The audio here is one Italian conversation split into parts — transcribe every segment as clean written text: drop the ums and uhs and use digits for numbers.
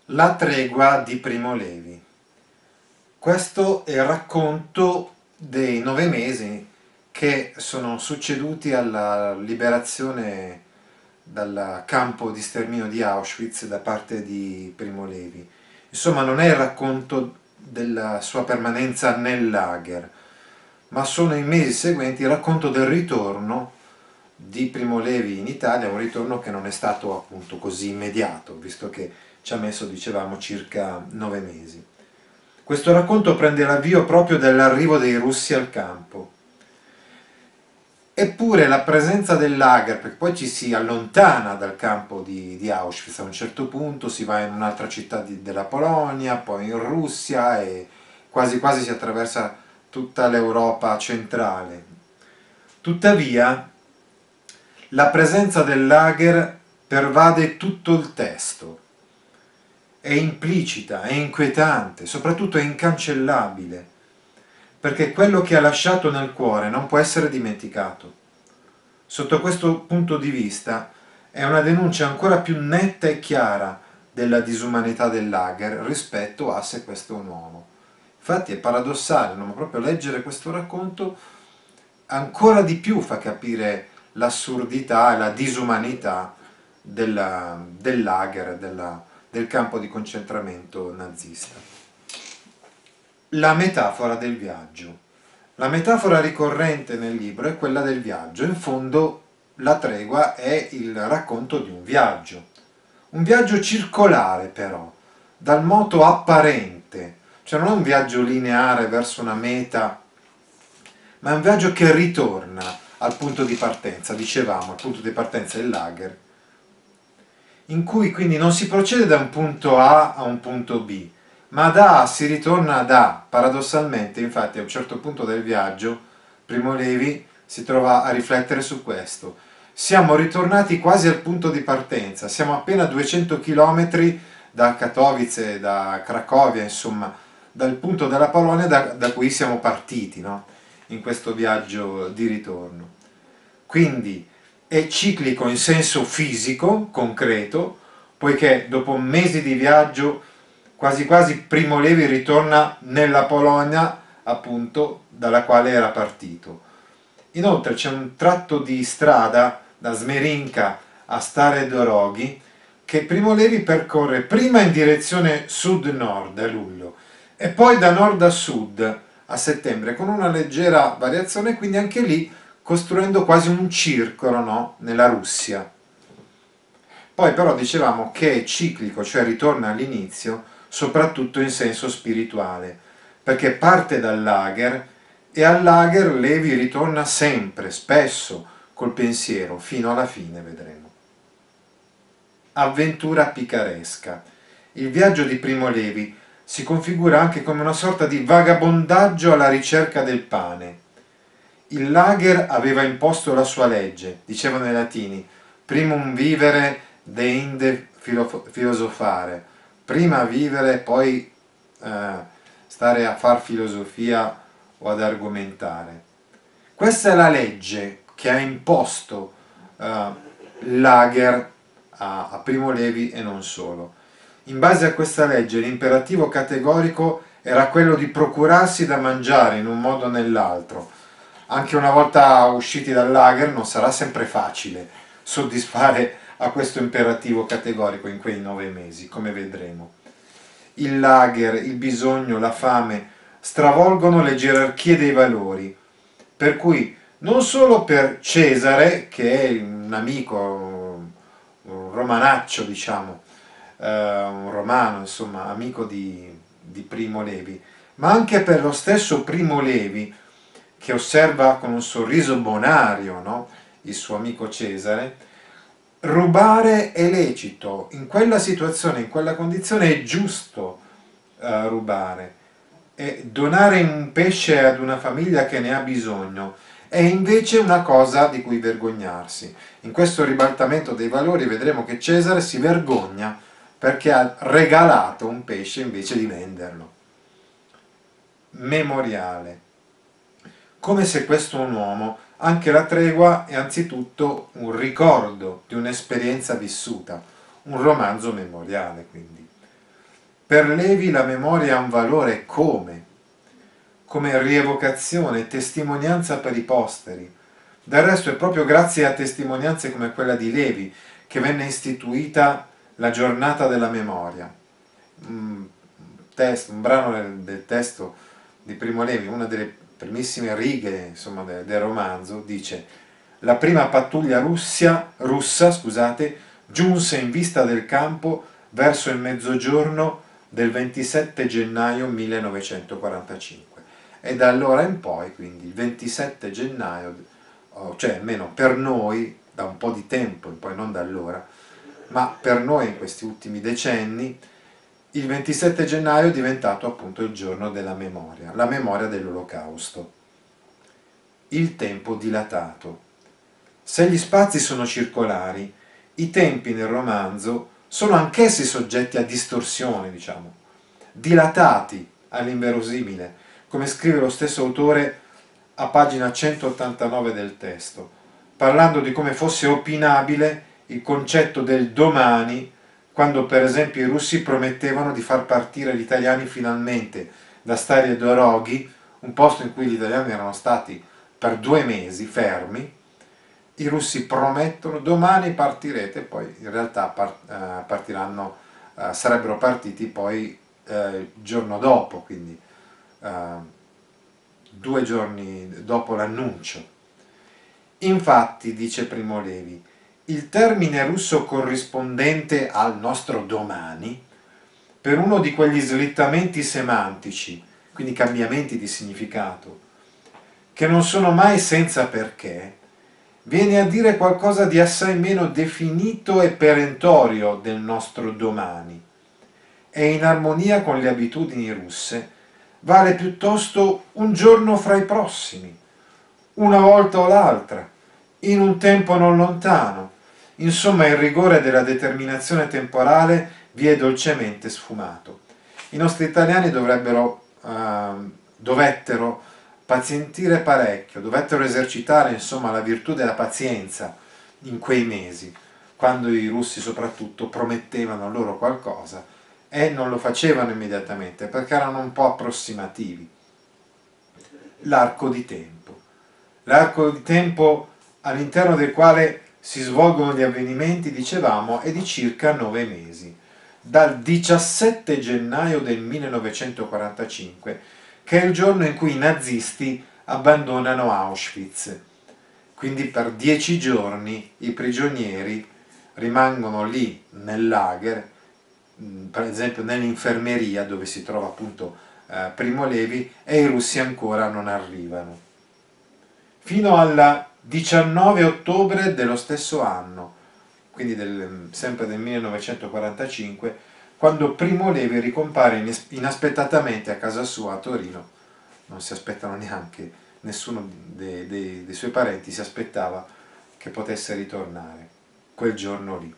La tregua di Primo Levi. Questo è il racconto dei 9 mesi che sono succeduti alla liberazione dal campo di sterminio di Auschwitz da parte di Primo Levi. Insomma, non è il racconto della sua permanenza nel lager, ma sono i mesi seguenti il racconto del ritorno di Primo Levi in Italia, un ritorno che non è stato appunto così immediato, visto che ci ha messo, dicevamo, circa 9 mesi. Questo racconto prende l'avvio proprio dall'arrivo dei russi al campo. Eppure la presenza del lager, perché poi ci si allontana dal campo di Auschwitz, a un certo punto si va in un'altra città della Polonia, poi in Russia e quasi quasi si attraversa tutta l'Europa centrale. Tuttavia, la presenza del lager pervade tutto il testo. È implicita, è inquietante, soprattutto è incancellabile, perché quello che ha lasciato nel cuore non può essere dimenticato. Sotto questo punto di vista è una denuncia ancora più netta e chiara della disumanità del lager rispetto a Se questo è un uomo. Infatti è paradossale, no? Ma proprio leggere questo racconto ancora di più fa capire l'assurdità e la disumanità del lager, del campo di concentramento nazista. La metafora del viaggio. La metafora ricorrente nel libro è quella del viaggio. In fondo la tregua è il racconto di un viaggio circolare però, dal moto apparente, cioè non è un viaggio lineare verso una meta, ma è un viaggio che ritorna al punto di partenza, dicevamo, al punto di partenza del lager, in cui quindi non si procede da un punto A a un punto B, ma da A si ritorna ad A. Paradossalmente, infatti, a un certo punto del viaggio, Primo Levi si trova a riflettere su questo. Siamo ritornati quasi al punto di partenza, siamo appena 200 km da Katowice, da Cracovia, insomma, dal punto della Polonia da cui siamo partiti, no? In questo viaggio di ritorno. Quindi è ciclico in senso fisico, concreto, poiché dopo mesi di viaggio quasi quasi Primo Levi ritorna nella Polonia, appunto, dalla quale era partito. Inoltre c'è un tratto di strada da Smerinka a Stare Doroghi che Primo Levi percorre prima in direzione sud-nord a luglio e poi da nord a sud a settembre, con una leggera variazione, quindi anche lì costruendo quasi un circolo, no? Nella Russia. Poi però dicevamo che è ciclico, cioè ritorna all'inizio, soprattutto in senso spirituale, perché parte dal lager e al lager Levi ritorna sempre, spesso, col pensiero, fino alla fine, vedremo. Avventura picaresca. Il viaggio di Primo Levi si configura anche come una sorta di vagabondaggio alla ricerca del pane. Il lager aveva imposto la sua legge, dicevano i latini, primum vivere deinde filosofare, prima vivere propoi stare a far filosofia o ad argomentare. Questa è la legge che ha imposto Lager a Primo Levi e non solo. In base a questa legge l'imperativo categorico era quello di procurarsi da mangiare in un modo o nell'altro. Anche una volta usciti dal lager non sarà sempre facile soddisfare a questo imperativo categorico in quei 9 mesi, come vedremo. Il lager, il bisogno, la fame stravolgono le gerarchie dei valori, per cui non solo per Cesare, che è un amico, un romanaccio, diciamo, un romano, insomma, amico di Primo Levi, ma anche per lo stesso Primo Levi, che osserva con un sorriso bonario, no? Il suo amico Cesare. Rubare è lecito, in quella situazione, in quella condizione è giusto rubare, e donare un pesce ad una famiglia che ne ha bisogno è invece una cosa di cui vergognarsi. In questo ribaltamento dei valori vedremo che Cesare si vergogna perché ha regalato un pesce invece di venderlo. Memoriale. Come Se questo è un uomo, anche la tregua è anzitutto un ricordo di un'esperienza vissuta, un romanzo memoriale quindi. Per Levi la memoria ha un valore come rievocazione, testimonianza per i posteri. Del resto è proprio grazie a testimonianze come quella di Levi che venne istituita la giornata della memoria. Un brano del testo di Primo Levi, una delle primissime righe, insomma, del romanzo, dice: la prima pattuglia russa, giunse in vista del campo verso il mezzogiorno del 27 gennaio 1945. E da allora in poi, quindi il 27 gennaio, cioè almeno per noi, da un po' di tempo, poi non da allora, ma per noi in questi ultimi decenni, il 27 gennaio è diventato appunto il giorno della memoria, la memoria dell'Olocausto. Il tempo dilatato. Se gli spazi sono circolari, i tempi nel romanzo sono anch'essi soggetti a distorsione, diciamo, dilatati all'inverosimile, come scrive lo stesso autore a pagina 189 del testo, parlando di come fosse opinabile il concetto del domani, quando per esempio i russi promettevano di far partire gli italiani finalmente da Staria Doroghi, un posto in cui gli italiani erano stati per 2 mesi fermi. I russi promettono domani partirete, poi in realtà partiranno, sarebbero partiti poi il giorno dopo, quindi 2 giorni dopo l'annuncio. Infatti, dice Primo Levi, il termine russo corrispondente al nostro domani, per uno di quegli slittamenti semantici, quindi cambiamenti di significato, che non sono mai senza perché, viene a dire qualcosa di assai meno definito e perentorio del nostro domani. È in armonia con le abitudini russe, vale piuttosto un giorno fra i prossimi, una volta o l'altra, in un tempo non lontano. Insomma, il rigore della determinazione temporale vi è dolcemente sfumato. I nostri italiani dovettero pazientire parecchio, dovettero esercitare insomma la virtù della pazienza in quei mesi, quando i russi soprattutto promettevano loro qualcosa e non lo facevano immediatamente perché erano un po' approssimativi. L'arco di tempo all'interno del quale si svolgono gli avvenimenti, dicevamo, è di circa 9 mesi, dal 17 gennaio del 1945, che è il giorno in cui i nazisti abbandonano Auschwitz. Quindi per 10 giorni i prigionieri rimangono lì nel lager, per esempio nell'infermeria dove si trova appunto Primo Levi, e i russi ancora non arrivano. Fino al 19 ottobre dello stesso anno, quindi sempre del 1945, quando Primo Levi ricompare inaspettatamente a casa sua a Torino. Non si aspettano neanche, nessuno dei suoi parenti si aspettava che potesse ritornare quel giorno lì.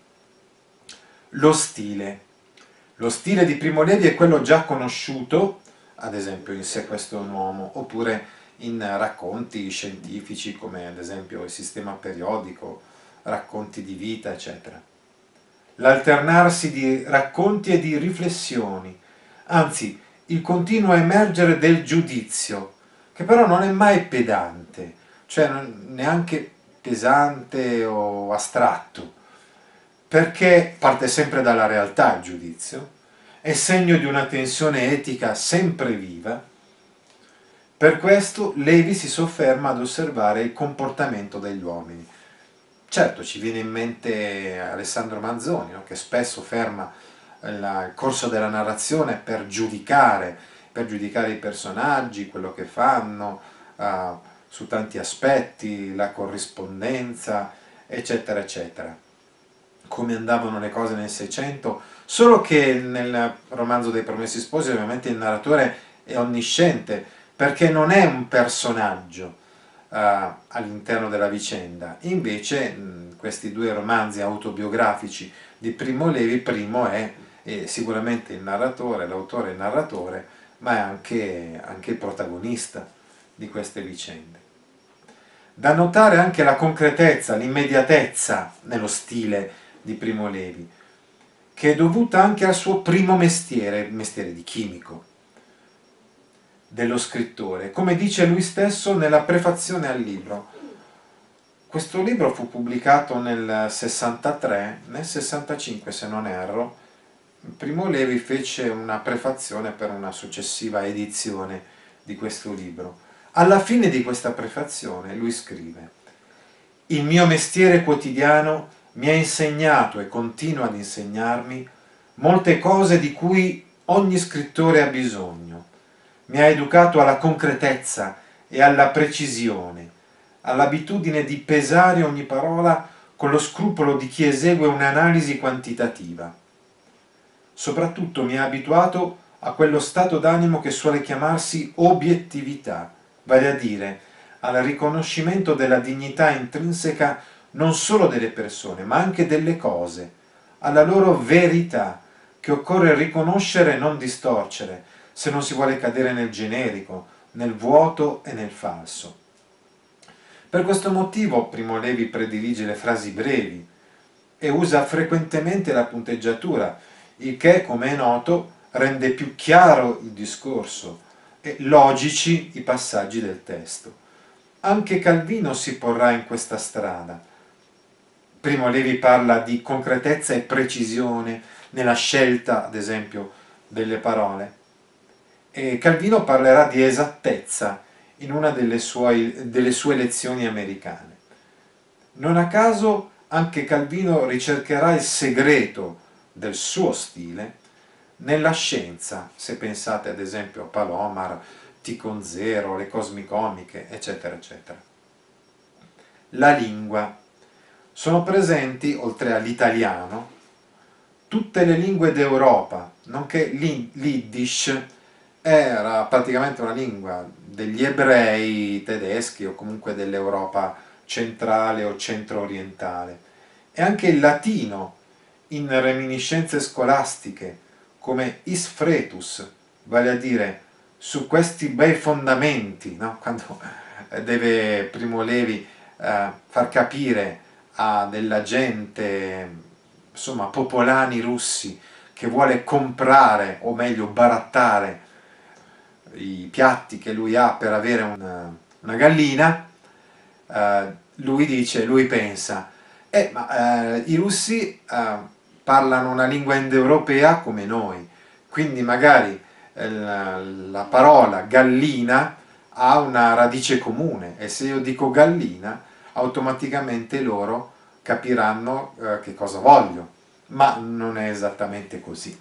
Lo stile. Lo stile di Primo Levi è quello già conosciuto, ad esempio in Se questo è un uomo, oppure in racconti scientifici come ad esempio il sistema periodico, racconti di vita, eccetera. L'alternarsi di racconti e di riflessioni, anzi il continuo emergere del giudizio, che però non è mai pedante, cioè neanche pesante o astratto, perché parte sempre dalla realtà il giudizio, è segno di una tensione etica sempre viva. Per questo Levi si sofferma ad osservare il comportamento degli uomini. Certo, ci viene in mente Alessandro Manzoni, no? Che spesso ferma il corso della narrazione per giudicare i personaggi, quello che fanno, su tanti aspetti, la corrispondenza, eccetera, eccetera. Come andavano le cose nel Seicento, solo che nel romanzo dei Promessi Sposi ovviamente il narratore è onnisciente, perché non è un personaggio all'interno della vicenda. Invece questi 2 romanzi autobiografici di Primo Levi, Primo è sicuramente il narratore, l'autore e il narratore, ma è anche il protagonista di queste vicende. Da notare anche la concretezza, l'immediatezza nello stile di Primo Levi. che è dovuta anche al suo primo mestiere, il mestiere di chimico, dello scrittore. Come dice lui stesso nella prefazione al libro, questo libro fu pubblicato nel 63, nel 65 se non erro, Primo Levi fece una prefazione per una successiva edizione di questo libro. Alla fine di questa prefazione lui scrive: il mio mestiere quotidiano mi ha insegnato e continua ad insegnarmi molte cose di cui ogni scrittore ha bisogno. Mi ha educato alla concretezza e alla precisione, all'abitudine di pesare ogni parola con lo scrupolo di chi esegue un'analisi quantitativa. Soprattutto mi ha abituato a quello stato d'animo che suole chiamarsi obiettività, vale a dire al riconoscimento della dignità intrinseca non solo delle persone, ma anche delle cose, alla loro verità, che occorre riconoscere e non distorcere, se non si vuole cadere nel generico, nel vuoto e nel falso. Per questo motivo Primo Levi predilige le frasi brevi e usa frequentemente la punteggiatura, il che, come è noto, rende più chiaro il discorso e logici i passaggi del testo. Anche Calvino si porrà in questa strada. Primo Levi parla di concretezza e precisione nella scelta, ad esempio, delle parole, e Calvino parlerà di esattezza in una delle sue lezioni americane. Non a caso anche Calvino ricercherà il segreto del suo stile nella scienza, se pensate ad esempio a Palomar, T con zero, le cosmicomiche, eccetera, eccetera. La lingua. Sono presenti, oltre all'italiano, tutte le lingue d'Europa, nonché l'Yiddish era praticamente una lingua degli ebrei tedeschi o comunque dell'Europa centrale o centro-orientale, e anche il latino in reminiscenze scolastiche come is fretus, vale a dire su questi bei fondamenti, no? Quando deve Primo Levi far capire a della gente, insomma popolani russi, che vuole comprare, o meglio barattare, i piatti che lui ha per avere una gallina, lui pensa, i russi parlano una lingua indoeuropea come noi, quindi magari la parola gallina ha una radice comune, e se io dico gallina automaticamente loro capiranno che cosa voglio, ma non è esattamente così.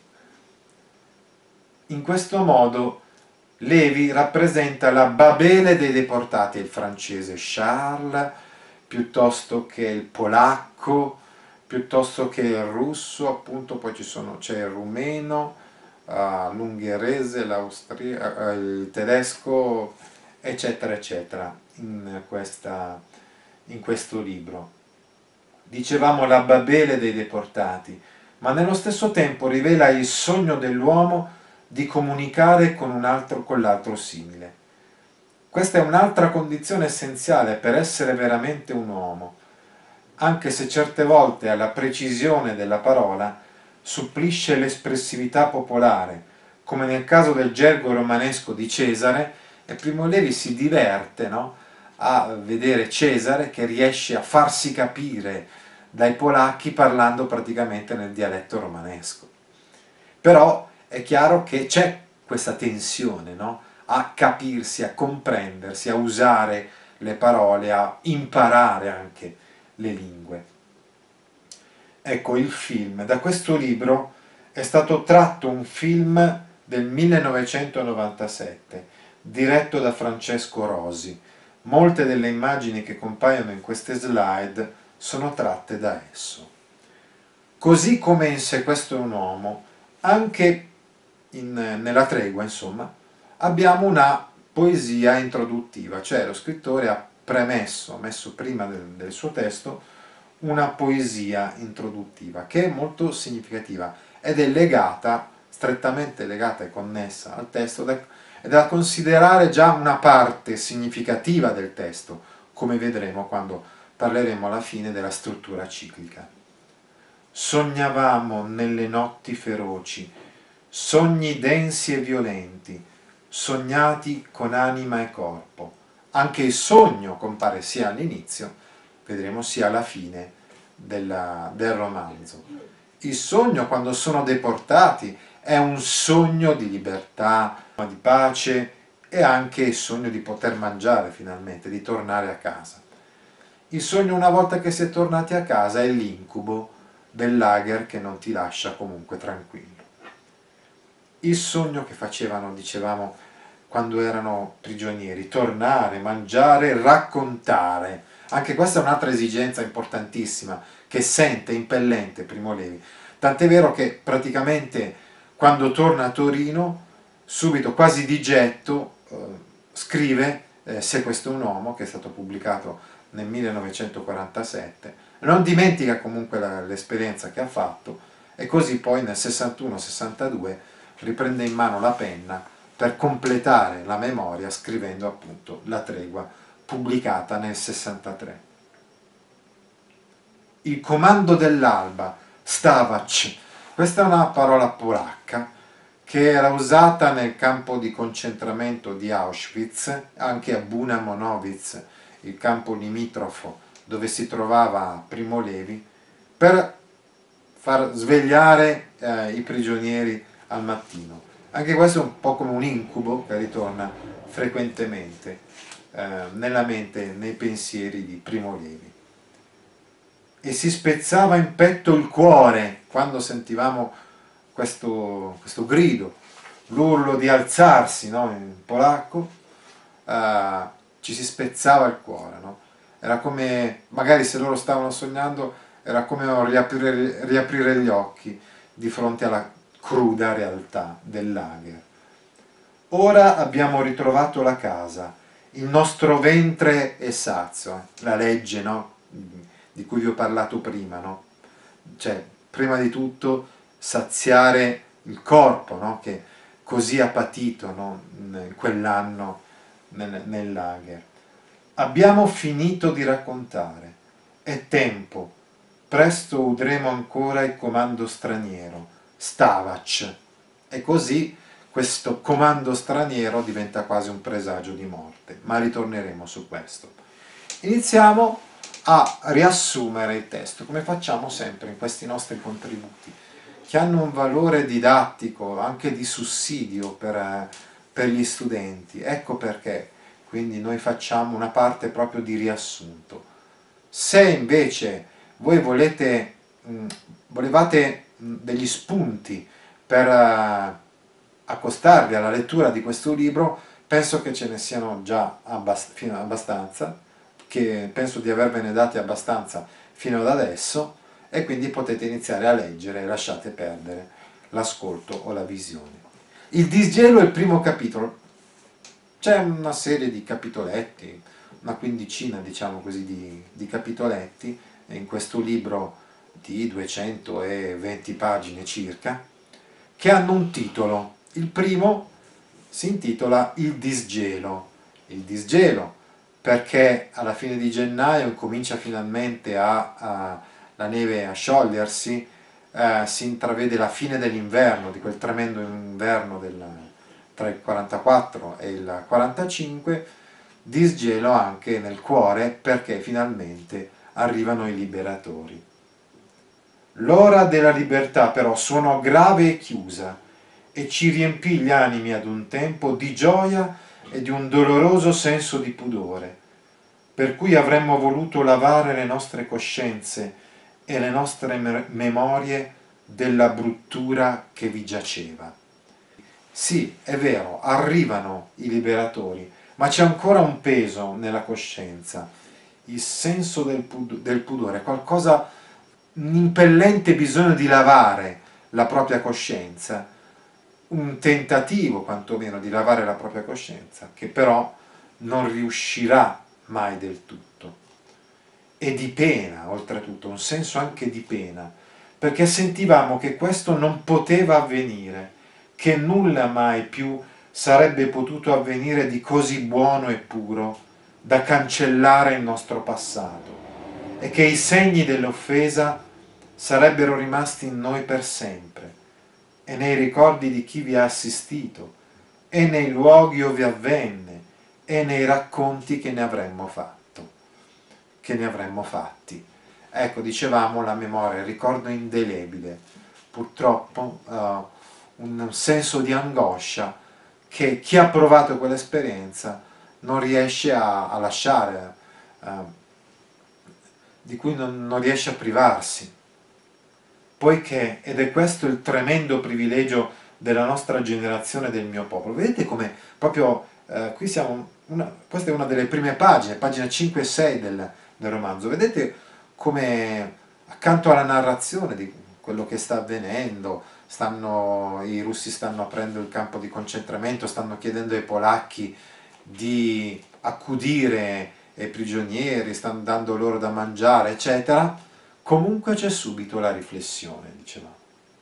In questo modo Levi rappresenta la Babele dei deportati, il francese Charles, piuttosto che il polacco, piuttosto che il russo, appunto, poi c'è il rumeno, l'ungherese, il tedesco, eccetera, eccetera, in questo libro. Dicevamo la Babele dei deportati, ma nello stesso tempo rivela il sogno dell'uomo di comunicare con l'altro simile. Questa è un'altra condizione essenziale per essere veramente un uomo, anche se certe volte alla precisione della parola supplisce l'espressività popolare, come nel caso del gergo romanesco di Cesare, e Primo Levi si diverte, no? A vedere Cesare che riesce a farsi capire dai polacchi parlando praticamente nel dialetto romanesco. Però è chiaro che c'è questa tensione, no? A capirsi, a comprendersi, a usare le parole, a imparare anche le lingue. Ecco il film. Da questo libro è stato tratto un film del 1997, diretto da Francesco Rosi. Molte delle immagini che compaiono in queste slide sono tratte da esso. Così come in Se questo è un uomo, anche nella tregua, insomma, abbiamo una poesia introduttiva, cioè lo scrittore ha messo prima del suo testo una poesia introduttiva che è molto significativa ed è legata, strettamente legata e connessa al testo, ed è da considerare già una parte significativa del testo, come vedremo quando parleremo alla fine della struttura ciclica. sognavamo nelle notti feroci, sogni densi e violenti, sognati con anima e corpo. Anche il sogno compare sia all'inizio, vedremo, sia alla fine del romanzo. Il sogno, quando sono deportati, è un sogno di libertà, di pace e anche il sogno di poter mangiare finalmente, di tornare a casa. Il sogno, una volta che si è tornati a casa, è l'incubo del lager che non ti lascia comunque tranquillo. Il sogno che facevano, dicevamo, quando erano prigionieri: tornare, mangiare, raccontare. Anche questa è un'altra esigenza importantissima che sente impellente Primo Levi. Tant'è vero che praticamente quando torna a Torino, subito, quasi di getto, scrive Se questo è un uomo, che è stato pubblicato nel 1947. Non dimentica comunque l'esperienza che ha fatto, e così poi nel 61-62 riprende in mano la penna per completare la memoria scrivendo appunto La tregua, pubblicata nel 63. Il comando dell'alba, Stavac, questa è una parola polacca che era usata nel campo di concentramento di Auschwitz, anche a Buna Monowitz, il campo limitrofo dove si trovava Primo Levi, per far svegliare i prigionieri al mattino. Anche questo è un po' come un incubo che ritorna frequentemente nella mente, nei pensieri di Primo Levi. E si spezzava in petto il cuore quando sentivamo questo grido, l'urlo di alzarsi, no? In polacco, ci si spezzava il cuore, no? Era come, magari se loro stavano sognando, era come riaprire gli occhi di fronte alla cruda realtà del lager. Ora abbiamo ritrovato la casa, il nostro ventre è sazio, la legge, no? Di cui vi ho parlato prima, no? Cioè, prima di tutto saziare il corpo, no? Che così ha patito, no? In quell'anno nel lager. Abbiamo finito di raccontare, è tempo, presto udremo ancora il comando straniero, Stavac, e così questo comando straniero diventa quasi un presagio di morte, ma ritorneremo su questo. Iniziamo a riassumere il testo, come facciamo sempre in questi nostri contributi, che hanno un valore didattico, anche di sussidio per gli studenti. Ecco perché quindi noi facciamo una parte proprio di riassunto. Se invece voi volevate degli spunti per accostarvi alla lettura di questo libro, penso che ce ne siano già abbastanza, che penso di avervene dati abbastanza fino ad adesso, e quindi potete iniziare a leggere e lasciate perdere l'ascolto o la visione. Il disgelo è il primo capitolo, c'è una serie di capitoletti, una quindicina, diciamo così, di capitoletti in questo libro di 220 pagine circa, che hanno un titolo. Il primo si intitola Il disgelo. Il disgelo perché alla fine di gennaio comincia finalmente la neve a sciogliersi, si intravede la fine dell'inverno, di quel tremendo inverno tra il 44 e il 45, disgelo anche nel cuore perché finalmente arrivano i liberatori. L'ora della libertà però suonò grave e chiusa e ci riempì gli animi ad un tempo di gioia e di un doloroso senso di pudore, per cui avremmo voluto lavare le nostre coscienze e le nostre memorie della bruttura che vi giaceva. Sì, è vero, arrivano i liberatori, ma c'è ancora un peso nella coscienza, il senso del pudore, qualcosa, un impellente bisogno di lavare la propria coscienza, un tentativo quantomeno di lavare la propria coscienza, che però non riuscirà mai del tutto. E di pena, oltretutto, un senso anche di pena, perché sentivamo che questo non poteva avvenire, che nulla mai più sarebbe potuto avvenire di così buono e puro da cancellare il nostro passato, e che i segni dell'offesa sarebbero rimasti in noi per sempre, e nei ricordi di chi vi ha assistito, e nei luoghi ove avvenne, e nei racconti che ne avremmo fatto, che ne avremmo fatti. Ecco, dicevamo, la memoria, il ricordo indelebile, purtroppo un senso di angoscia che chi ha provato quell'esperienza non riesce a lasciare, di cui non riesce a privarsi, poiché, ed è questo il tremendo privilegio della nostra generazione, del mio popolo. Vedete come proprio qui siamo, questa è una delle prime pagine, pagina 5 e 6 del romanzo, vedete come accanto alla narrazione di quello che sta avvenendo, i russi stanno aprendo il campo di concentramento, stanno chiedendo ai polacchi di accudire i prigionieri, stanno dando loro da mangiare, eccetera, comunque c'è subito la riflessione, dicevamo.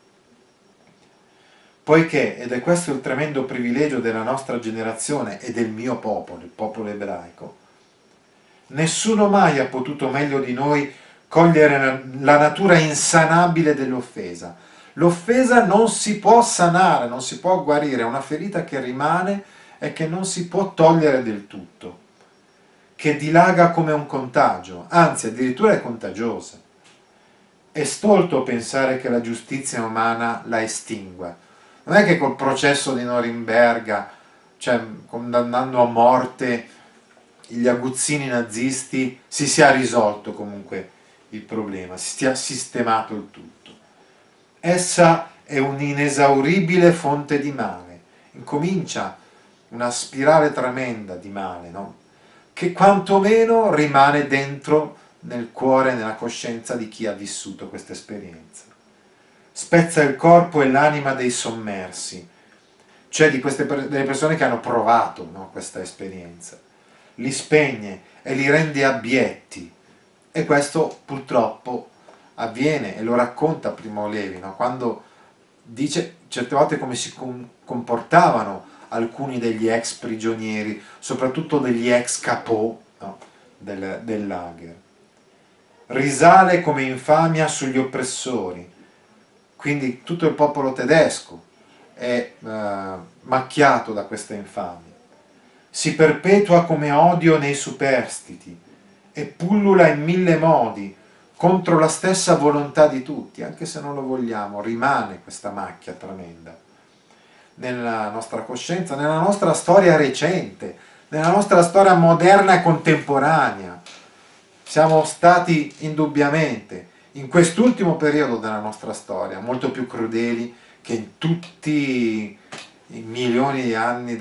Poiché, ed è questo il tremendo privilegio della nostra generazione e del mio popolo, il popolo ebraico, nessuno mai ha potuto meglio di noi cogliere la natura insanabile dell'offesa. L'offesa non si può sanare, non si può guarire, è una ferita che rimane e che non si può togliere del tutto, che dilaga come un contagio, anzi addirittura è contagiosa. È stolto pensare che la giustizia umana la estingua. Non è che col processo di Norimberga, cioè condannando a morte gli aguzzini nazisti, si sia risolto comunque il problema, si sia sistemato il tutto. Essa è un'inesauribile fonte di male. Incomincia una spirale tremenda di male, no? Che quantomeno rimane dentro nel cuore, nella coscienza di chi ha vissuto questa esperienza. Spezza il corpo e l'anima dei sommersi, cioè delle persone che hanno provato, no, questa esperienza. Li spegne e li rende abietti. E questo purtroppo avviene, e lo racconta Primo Levi, no? Quando dice certe volte come si comportavano alcuni degli ex prigionieri, soprattutto degli ex capò, no, del lager. Risale come infamia sugli oppressori, quindi tutto il popolo tedesco è macchiato da questa infamia. Si perpetua come odio nei superstiti e pullula in mille modi contro la stessa volontà di tutti, anche se non lo vogliamo, rimane questa macchia tremenda nella nostra coscienza, nella nostra storia recente, nella nostra storia moderna e contemporanea. Siamo stati indubbiamente, in quest'ultimo periodo della nostra storia, molto più crudeli che in tutti i milioni di anni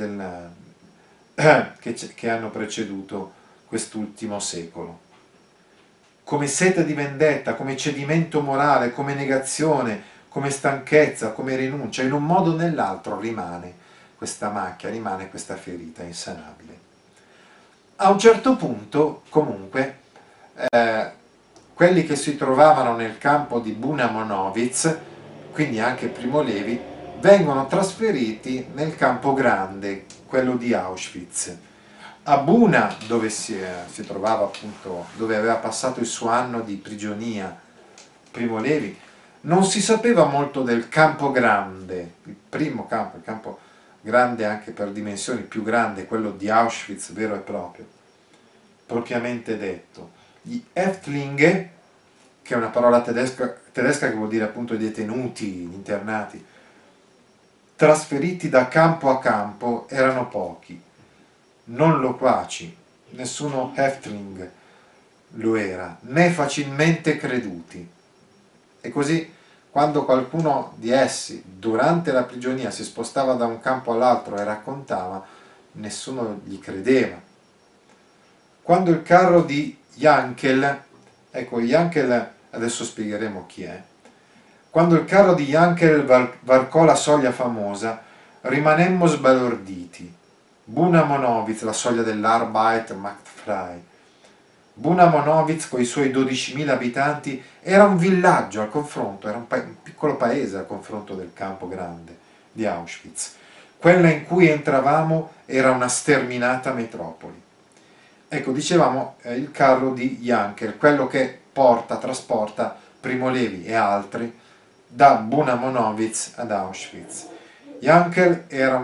che hanno preceduto quest'ultimo secolo. Come sete di vendetta, come cedimento morale, come negazione, come stanchezza, come rinuncia, in un modo o nell'altro rimane questa macchia, rimane questa ferita insanabile. A un certo punto, comunque, quelli che si trovavano nel campo di Buna Monowitz, quindi anche Primo Levi, vengono trasferiti nel campo grande, quello di Auschwitz. A Buna, dove si trovava appunto, dove aveva passato il suo anno di prigionia Primo Levi, non si sapeva molto del campo grande, il primo campo, il campo grande anche per dimensioni, più grande, quello di Auschwitz vero e proprio, propriamente detto. Gli Häftlinge, che è una parola tedesca che vuol dire appunto i detenuti, gli internati, trasferiti da campo a campo, erano pochi, non loquaci, nessuno Häftling lo era, né facilmente creduti. E così, quando qualcuno di essi, durante la prigionia, si spostava da un campo all'altro e raccontava, nessuno gli credeva. Quando il carro di Jankel, ecco Jankel, adesso spiegheremo chi è, quando il carro di Jankel varcò la soglia famosa, rimanemmo sbalorditi. Buna Monowitz, la soglia dell'Arbeit macht frei. Buna Monowitz, con i suoi 12.000 abitanti, era un villaggio al confronto, era un piccolo paese al confronto del campo grande di Auschwitz. Quella in cui entravamo era una sterminata metropoli. Ecco, dicevamo il carro di Jankel, quello che trasporta Primo Levi e altri, da Buna Monowitz ad Auschwitz. Yankel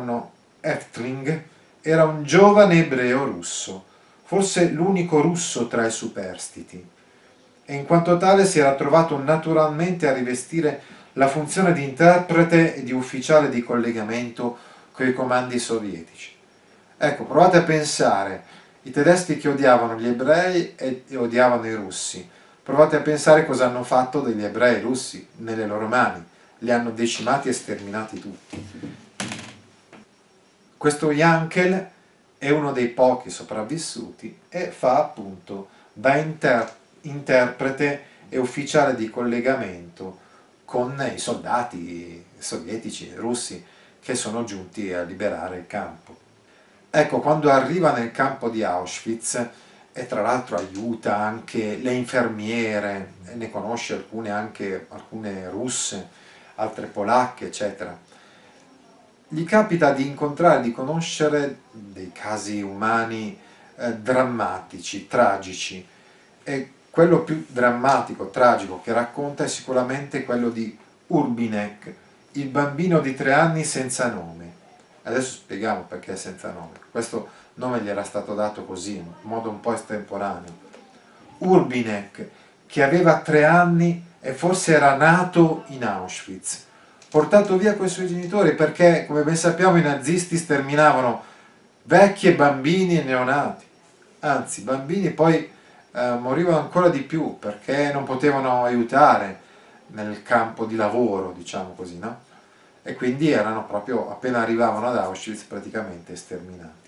era un giovane ebreo russo, forse l'unico russo tra i superstiti, e in quanto tale si era trovato naturalmente a rivestire la funzione di interprete e di ufficiale di collegamento con i comandi sovietici. Ecco, provate a pensare, i tedeschi che odiavano gli ebrei e odiavano i russi, provate a pensare cosa hanno fatto degli ebrei russi nelle loro mani, li hanno decimati e sterminati tutti. Questo Yankel è uno dei pochi sopravvissuti e fa appunto da interprete e ufficiale di collegamento con i soldati sovietici e russi che sono giunti a liberare il campo. Ecco, quando arriva nel campo di Auschwitz, e tra l'altro aiuta anche le infermiere, e ne conosce alcune russe, altre polacche, eccetera, gli capita di incontrare, di conoscere dei casi umani drammatici, tragici, e quello più drammatico, tragico che racconta è sicuramente quello di Urbinek, il bambino di 3 anni senza nome. Adesso spieghiamo perché è senza nome. Questo nome gli era stato dato così, in modo un po' estemporaneo. Urbinek, che aveva 3 anni e forse era nato in Auschwitz, portato via con i suoi genitori perché, come ben sappiamo, i nazisti sterminavano vecchi e bambini e neonati. Anzi, i bambini poi morivano ancora di più perché non potevano aiutare nel campo di lavoro, diciamo così, no? E quindi erano proprio, appena arrivavano ad Auschwitz, praticamente sterminati.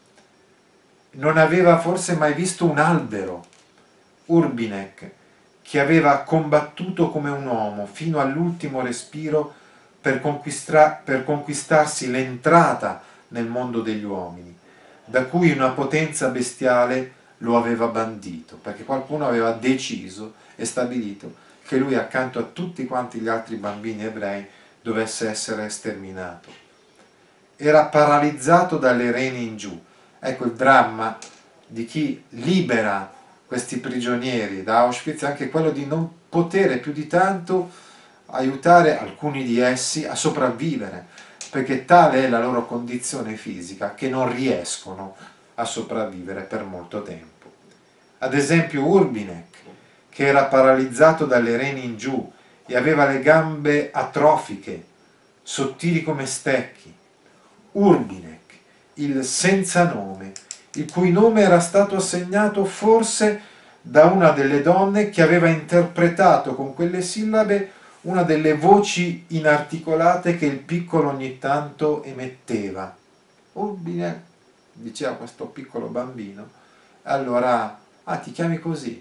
Non aveva forse mai visto un albero, Urbinek, che aveva combattuto come un uomo fino all'ultimo respiro per conquistarsi l'entrata nel mondo degli uomini, da cui una potenza bestiale lo aveva bandito, perché qualcuno aveva deciso e stabilito che lui, accanto a tutti quanti gli altri bambini ebrei, dovesse essere sterminato. Era paralizzato dalle reni in giù. Ecco il dramma di chi libera questi prigionieri da Auschwitz è anche quello di non potere più di tanto aiutare alcuni di essi a sopravvivere, perché tale è la loro condizione fisica che non riescono a sopravvivere per molto tempo. Ad esempio Urbinek, che era paralizzato dalle reni in giù e aveva le gambe atrofiche, sottili come stecchi. Urbinek, il senza nome, il cui nome era stato assegnato forse da una delle donne che aveva interpretato con quelle sillabe una delle voci inarticolate che il piccolo ogni tanto emetteva. Urbinek, diceva questo piccolo bambino, allora, ti chiami così?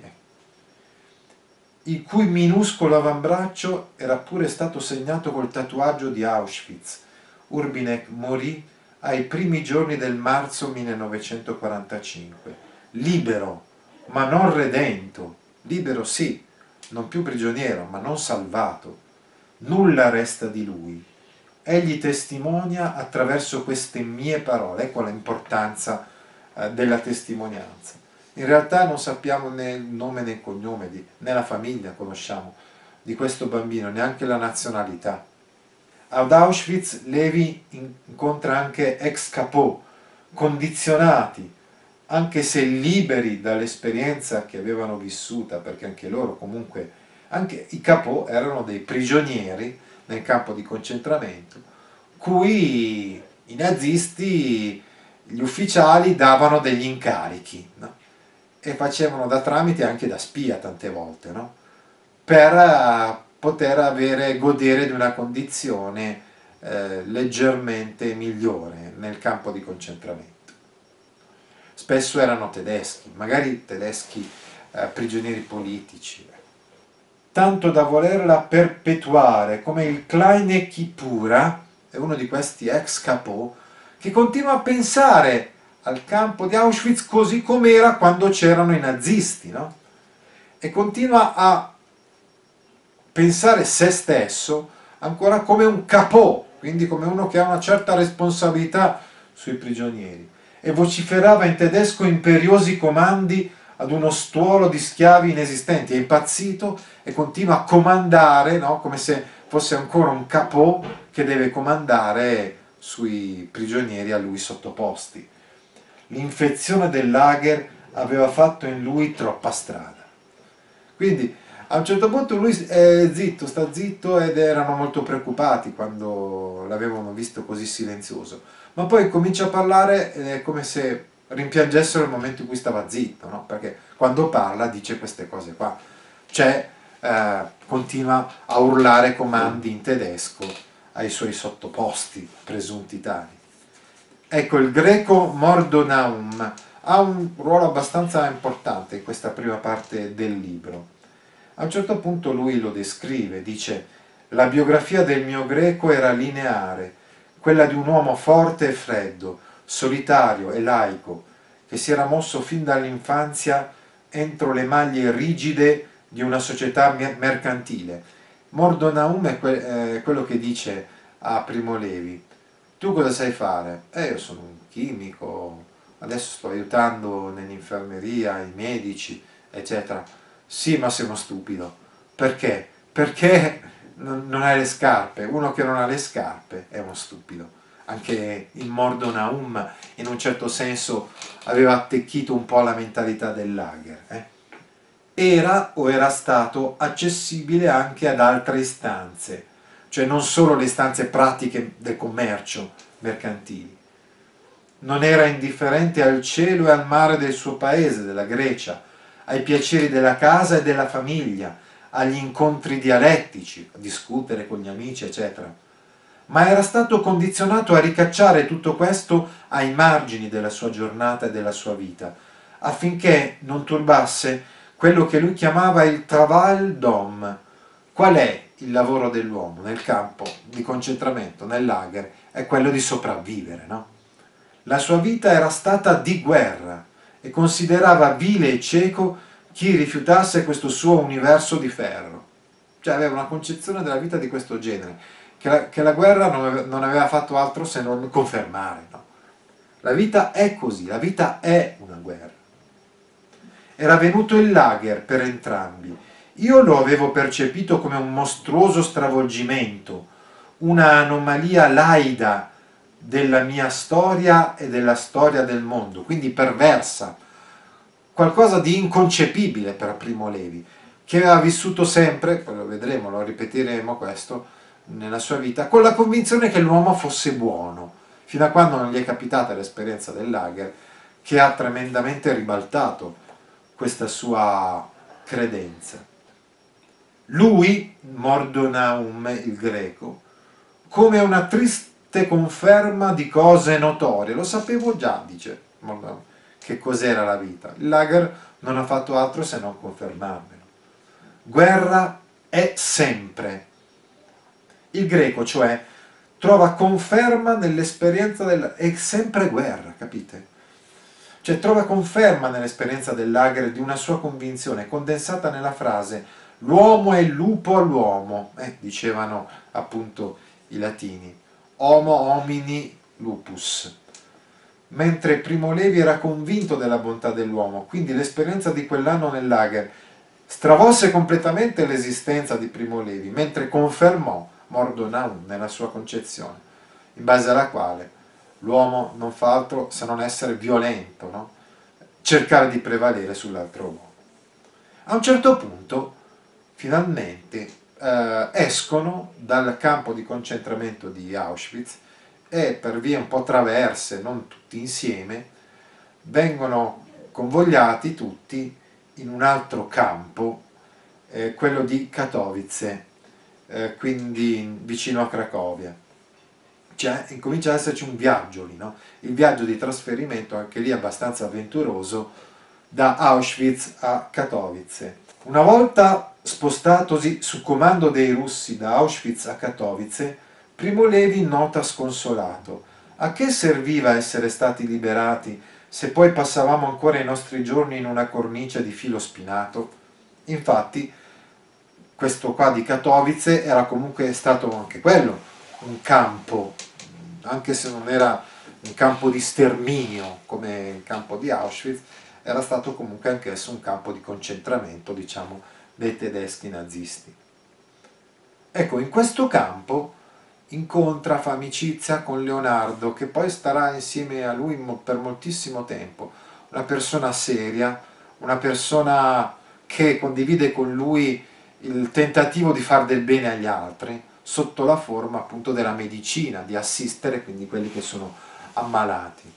Il cui minuscolo avambraccio era pure stato segnato col tatuaggio di Auschwitz. Urbinek morì ai primi giorni del marzo 1945, libero, ma non redento, libero sì, non più prigioniero, ma non salvato. Nulla resta di lui. Egli testimonia attraverso queste mie parole, ecco l'importanza della testimonianza. In realtà non sappiamo né il nome né il cognome, né la famiglia conosciamo di questo bambino, neanche la nazionalità. Ad Auschwitz Levi incontra anche ex capò, condizionati, anche se liberi dall'esperienza che avevano vissuta, perché anche loro comunque, anche i capò erano dei prigionieri nel campo di concentramento, cui i nazisti, gli ufficiali davano degli incarichi, no? E facevano da tramite anche da spia tante volte, no? Per poter godere di una condizione leggermente migliore nel campo di concentramento. Spesso erano tedeschi, magari tedeschi prigionieri politici, tanto da volerla perpetuare come il Kleine Kipura, è uno di questi ex capò, che continua a pensare al campo di Auschwitz così com'era quando c'erano i nazisti, no? E continua a pensare se stesso ancora come un capò, quindi come uno che ha una certa responsabilità sui prigionieri, e vociferava in tedesco imperiosi comandi ad uno stuolo di schiavi inesistenti, è impazzito e continua a comandare, no? Come se fosse ancora un capo che deve comandare sui prigionieri a lui sottoposti. L'infezione del lager aveva fatto in lui troppa strada. Quindi a un certo punto lui è zitto, sta zitto, ed erano molto preoccupati quando l'avevano visto così silenzioso. Ma poi comincia a parlare ed è come se rimpiangessero il momento in cui stava zitto, no? Perché quando parla dice queste cose qua. Cioè, continua a urlare comandi in tedesco ai suoi sottoposti, presunti tali. Ecco, il greco Mordonaum ha un ruolo abbastanza importante in questa prima parte del libro. A un certo punto lui lo descrive, dice: la biografia del mio greco era lineare, quella di un uomo forte e freddo, solitario e laico, che si era mosso fin dall'infanzia entro le maglie rigide di una società mercantile. Mordonaum è quello che dice a Primo Levi: tu cosa sai fare? Io sono un chimico, adesso sto aiutando nell'infermeria i medici, eccetera. Sì, ma sei uno stupido. Perché? Perché non hai le scarpe. Uno che non ha le scarpe è uno stupido. Anche il Mordonaum, in un certo senso, aveva attecchito un po' la mentalità del lager. Era o era stato accessibile anche ad altre istanze, cioè non solo le istanze pratiche del commercio mercantili. Non era indifferente al cielo e al mare del suo paese, della Grecia, ai piaceri della casa e della famiglia, agli incontri dialettici, a discutere con gli amici, eccetera. Ma era stato condizionato a ricacciare tutto questo ai margini della sua giornata e della sua vita, affinché non turbasse quello che lui chiamava il travail d'homme. Qual è il lavoro dell'uomo nel campo di concentramento, nel lager? È quello di sopravvivere, no? La sua vita era stata di guerra e considerava vile e cieco chi rifiutasse questo suo universo di ferro. Cioè aveva una concezione della vita di questo genere, che la guerra non aveva fatto altro se non confermare. No? La vita è così, la vita è una guerra. Era venuto il lager per entrambi. Io lo avevo percepito come un mostruoso stravolgimento, una anomalia laida della mia storia e della storia del mondo, quindi perversa, qualcosa di inconcepibile per Primo Levi, che aveva vissuto sempre, poi lo vedremo, lo ripeteremo questo, nella sua vita, con la convinzione che l'uomo fosse buono, fino a quando non gli è capitata l'esperienza del lager, che ha tremendamente ribaltato questa sua credenza. Lui, Mordonaum, il greco, come una triste conferma di cose notorie. Lo sapevo già, dice Mordonaum, che cos'era la vita. Il lager non ha fatto altro se non confermarmelo. Guerra è sempre. Il greco, cioè, trova conferma nell'esperienza è sempre guerra, capite? Cioè trova conferma nell'esperienza del lager di una sua convinzione condensata nella frase l'uomo è il lupo all'uomo, dicevano appunto i latini, homo homini lupus. Mentre Primo Levi era convinto della bontà dell'uomo, quindi l'esperienza di quell'anno nel lager stravolse completamente l'esistenza di Primo Levi, mentre confermò Mordonaum nella sua concezione, in base alla quale l'uomo non fa altro se non essere violento, no? Cercare di prevalere sull'altro uomo. A un certo punto, finalmente, escono dal campo di concentramento di Auschwitz e per vie un po' traverse, non tutti insieme, vengono convogliati tutti in un altro campo, quello di Katowice, quindi vicino a Cracovia. Cioè, incomincia ad esserci un viaggio lì, no? Il viaggio di trasferimento, anche lì abbastanza avventuroso, da Auschwitz a Katowice. Una volta spostatosi su comando dei russi da Auschwitz a Katowice, Primo Levi nota sconsolato. A che serviva essere stati liberati se poi passavamo ancora i nostri giorni in una cornice di filo spinato? Infatti, questo qua di Katowice era comunque stato anche quello un campo, anche se non era un campo di sterminio come il campo di Auschwitz, era stato comunque anch'esso un campo di concentramento, diciamo, dei tedeschi nazisti. Ecco, in questo campo incontra, fa amicizia con Leonardo, che poi starà insieme a lui per moltissimo tempo, una persona seria, una persona che condivide con lui il tentativo di far del bene agli altri, sotto la forma appunto della medicina, di assistere quindi quelli che sono ammalati.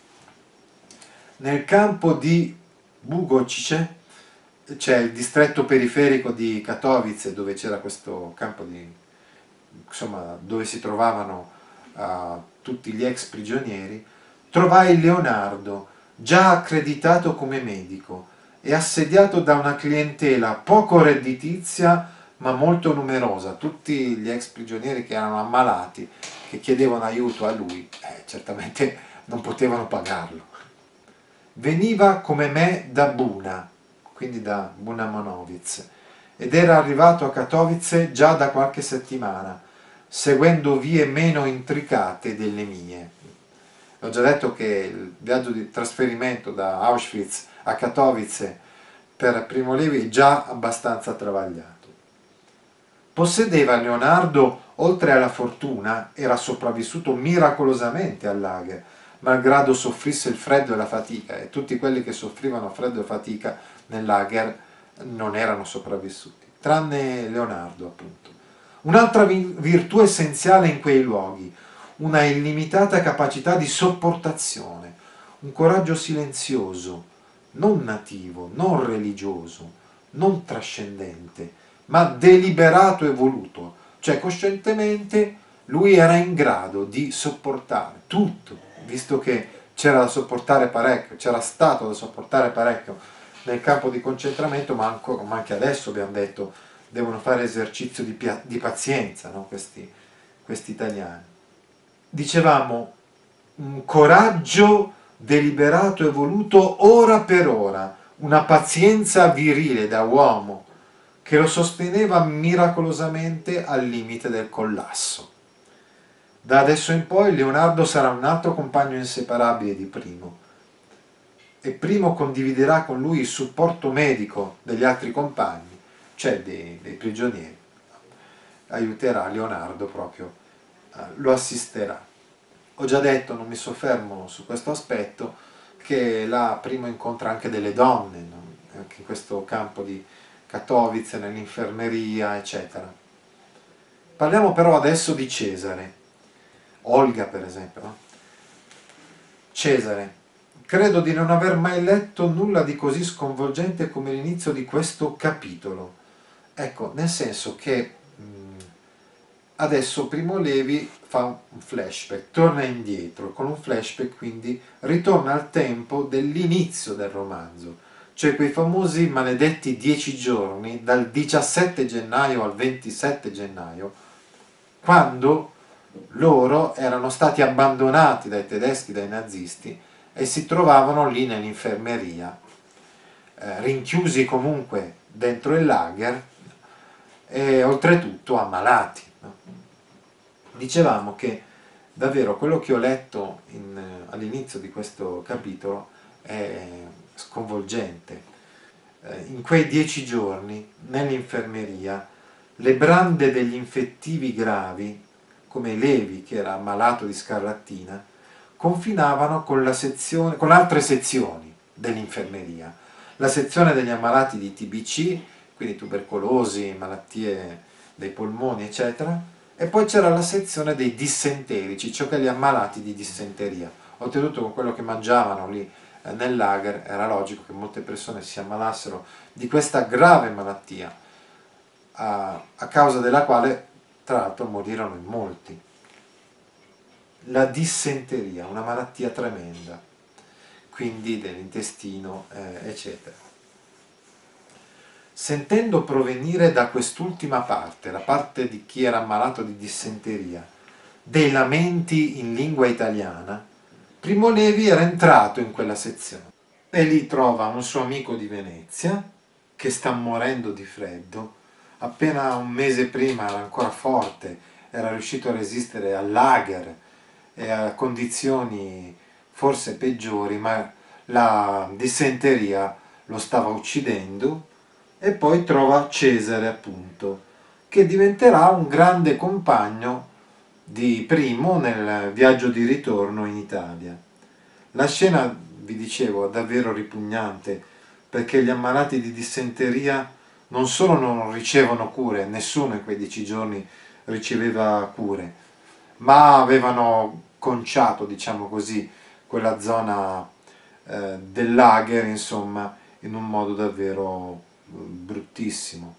Nel campo di Bugocice c'è il distretto periferico di Katowice, dove c'era questo campo di, insomma, dove si trovavano tutti gli ex prigionieri. Trovai Leonardo, già accreditato come medico e assediato da una clientela poco redditizia ma molto numerosa, tutti gli ex prigionieri che erano ammalati, che chiedevano aiuto a lui, certamente non potevano pagarlo. Veniva come me da Buna, quindi da Buna Monowitz, ed era arrivato a Katowice già da qualche settimana, seguendo vie meno intricate delle mie. Ho già detto che il viaggio di trasferimento da Auschwitz a Katowice per Primo Levi è già abbastanza travagliato. Possedeva Leonardo, oltre alla fortuna, era sopravvissuto miracolosamente al lager, malgrado soffrisse il freddo e la fatica, e tutti quelli che soffrivano freddo e fatica nel lager non erano sopravvissuti, tranne Leonardo appunto. Un'altra virtù essenziale in quei luoghi, una illimitata capacità di sopportazione, un coraggio silenzioso, non nativo, non religioso, non trascendente, ma deliberato e voluto, cioè coscientemente lui era in grado di sopportare tutto, visto che c'era da sopportare parecchio, c'era stato da sopportare parecchio nel campo di concentramento, ma anche adesso abbiamo detto devono fare esercizio di pazienza, no? questi italiani. Dicevamo un coraggio deliberato e voluto ora per ora, una pazienza virile da uomo che lo sosteneva miracolosamente al limite del collasso. Da adesso in poi Leonardo sarà un altro compagno inseparabile di Primo, e Primo condividerà con lui il supporto medico degli altri compagni, cioè dei prigionieri. Aiuterà Leonardo proprio, lo assisterà. Ho già detto, non mi soffermo su questo aspetto, che là Primo incontra anche delle donne, no? Anche in questo campo di Katowice, nell'infermeria, eccetera. Parliamo però adesso di Cesare, Olga per esempio. No? Cesare. Credo di non aver mai letto nulla di così sconvolgente come l'inizio di questo capitolo. Ecco, nel senso che adesso Primo Levi fa un flashback, torna indietro, con un flashback quindi ritorna al tempo dell'inizio del romanzo, cioè quei famosi maledetti 10 giorni, dal 17 gennaio al 27 gennaio, quando loro erano stati abbandonati dai tedeschi, dai nazisti, e si trovavano lì nell'infermeria, rinchiusi comunque dentro il lager e oltretutto ammalati. No? Dicevamo che davvero quello che ho letto all'inizio di questo capitolo è sconvolgente. In quei 10 giorni nell'infermeria le brande degli infettivi gravi, come Levi che era ammalato di scarlattina, confinavano con altre sezioni dell'infermeria. La sezione degli ammalati di TBC, quindi tubercolosi, malattie dei polmoni, eccetera, e poi c'era la sezione dei dissenterici, cioè quelli ammalati di dissenteria. Oltretutto con quello che mangiavano lì nel lager era logico che molte persone si ammalassero di questa grave malattia, a causa della quale tra l'altro morirono in molti. La dissenteria, una malattia tremenda, quindi dell'intestino, eccetera. Sentendo provenire da quest'ultima parte, la parte di chi era ammalato di dissenteria, dei lamenti in lingua italiana, Primo Levi era entrato in quella sezione e lì trova un suo amico di Venezia che sta morendo di freddo. Appena un mese prima era ancora forte, era riuscito a resistere al lager e a condizioni forse peggiori, ma la dissenteria lo stava uccidendo, e poi trova Cesare, appunto, che diventerà un grande compagno di Primo nel viaggio di ritorno in Italia. La scena, vi dicevo, è davvero ripugnante, perché gli ammalati di dissenteria non solo non ricevono cure, nessuno in quei 10 giorni riceveva cure, ma avevano conciato, diciamo così, quella zona del lager, insomma, in un modo davvero bruttissimo.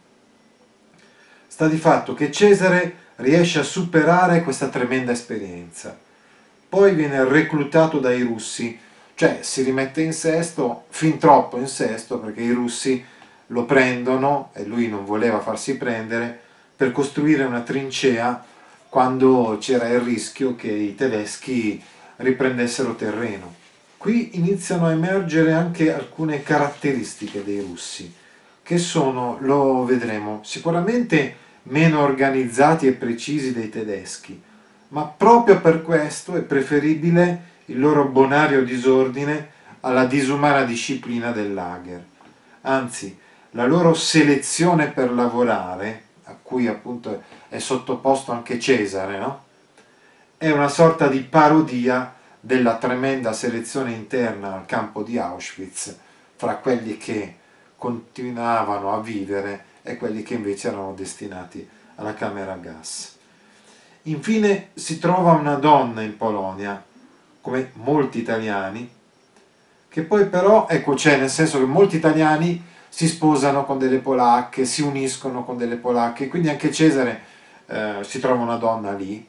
Sta di fatto che Cesare riesce a superare questa tremenda esperienza. Poi viene reclutato dai russi, cioè si rimette in sesto, fin troppo in sesto, perché i russi lo prendono, e lui non voleva farsi prendere, per costruire una trincea quando c'era il rischio che i tedeschi riprendessero terreno. Qui iniziano a emergere anche alcune caratteristiche dei russi, che sono, lo vedremo, sicuramente meno organizzati e precisi dei tedeschi, ma proprio per questo è preferibile il loro bonario disordine alla disumana disciplina del lager. Anzi, la loro selezione per lavorare, a cui appunto è sottoposto anche Cesare, no? È una sorta di parodia della tremenda selezione interna al campo di Auschwitz fra quelli che continuavano a vivere e quelli che invece erano destinati alla camera a gas. Infine si trova una donna in Polonia, come molti italiani, che poi però, ecco, c'è nel senso che molti italiani si sposano con delle polacche, si uniscono con delle polacche, quindi anche Cesare si trova una donna lì,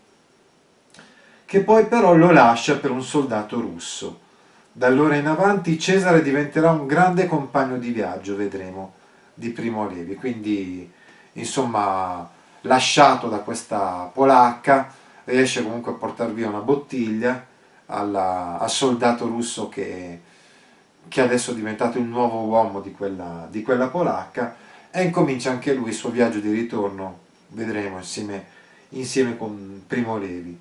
che poi però lo lascia per un soldato russo. Da allora in avanti Cesare diventerà un grande compagno di viaggio, vedremo, di Primo Levi, quindi insomma lasciato da questa polacca riesce comunque a portare via una bottiglia al soldato russo che adesso è diventato il nuovo uomo di quella polacca, e incomincia anche lui il suo viaggio di ritorno, vedremo, insieme con Primo Levi.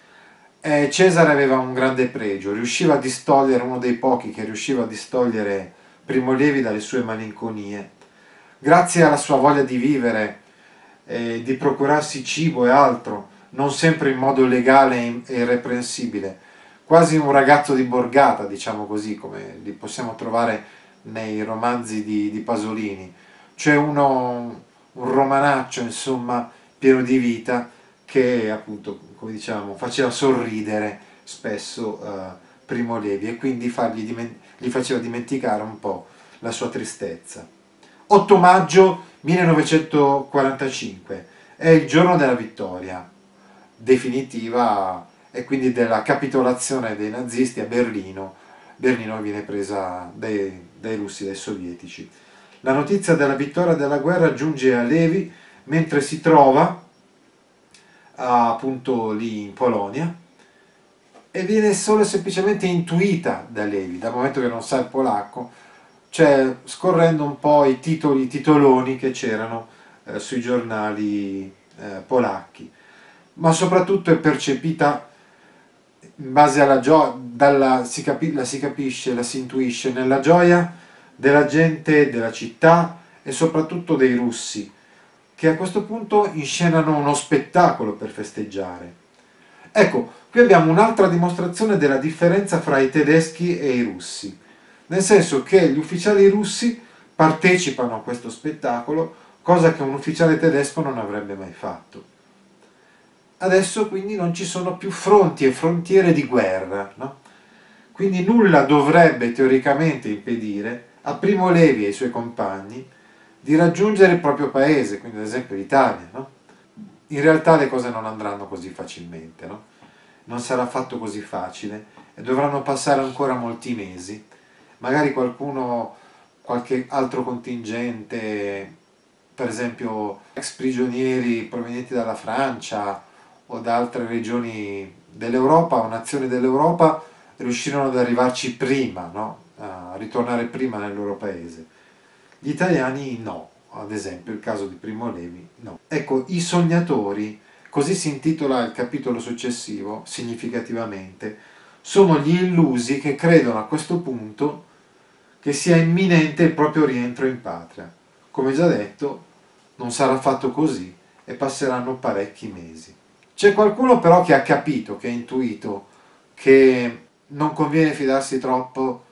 Cesare aveva un grande pregio, riusciva a distogliere, uno dei pochi che riusciva a distogliere Primo Levi dalle sue malinconie. Grazie alla sua voglia di vivere, di procurarsi cibo e altro, non sempre in modo legale e irreprensibile, quasi un ragazzo di borgata, diciamo così, come li possiamo trovare nei romanzi di Pasolini, cioè un romanaccio, insomma, pieno di vita, che appunto, come diciamo, faceva sorridere spesso Primo Levi, e quindi gli faceva dimenticare un po' la sua tristezza. 8 maggio 1945 è il giorno della vittoria definitiva e quindi della capitolazione dei nazisti a Berlino. Berlino viene presa dai russi, dai sovietici. La notizia della vittoria della guerra giunge a Levi mentre si trova appunto lì in Polonia, e viene solo e semplicemente intuita da Levi, dal momento che non sa il polacco, cioè scorrendo un po' i titoloni che c'erano sui giornali polacchi, ma soprattutto è percepita in base alla gioia, la si capisce, la si intuisce nella gioia della gente della città e soprattutto dei russi, che a questo punto inscenano uno spettacolo per festeggiare. Ecco, qui abbiamo un'altra dimostrazione della differenza fra i tedeschi e i russi, nel senso che gli ufficiali russi partecipano a questo spettacolo, cosa che un ufficiale tedesco non avrebbe mai fatto. Adesso quindi non ci sono più fronti e frontiere di guerra, no? Quindi nulla dovrebbe teoricamente impedire a Primo Levi e ai suoi compagni di raggiungere il proprio paese, quindi ad esempio l'Italia, no? In realtà le cose non andranno così facilmente, no? Non sarà affatto così facile e dovranno passare ancora molti mesi. Magari qualche altro contingente, per esempio ex prigionieri provenienti dalla Francia o da altre regioni dell'Europa o nazioni dell'Europa, riuscirono ad arrivarci prima, no? A ritornare prima nel loro paese. Gli italiani no, ad esempio il caso di Primo Levi no. Ecco, i sognatori, così si intitola il capitolo successivo, significativamente, sono gli illusi che credono a questo punto che sia imminente il proprio rientro in patria. Come già detto, non sarà fatto così e passeranno parecchi mesi. C'è qualcuno però che ha capito, che ha intuito che non conviene fidarsi troppo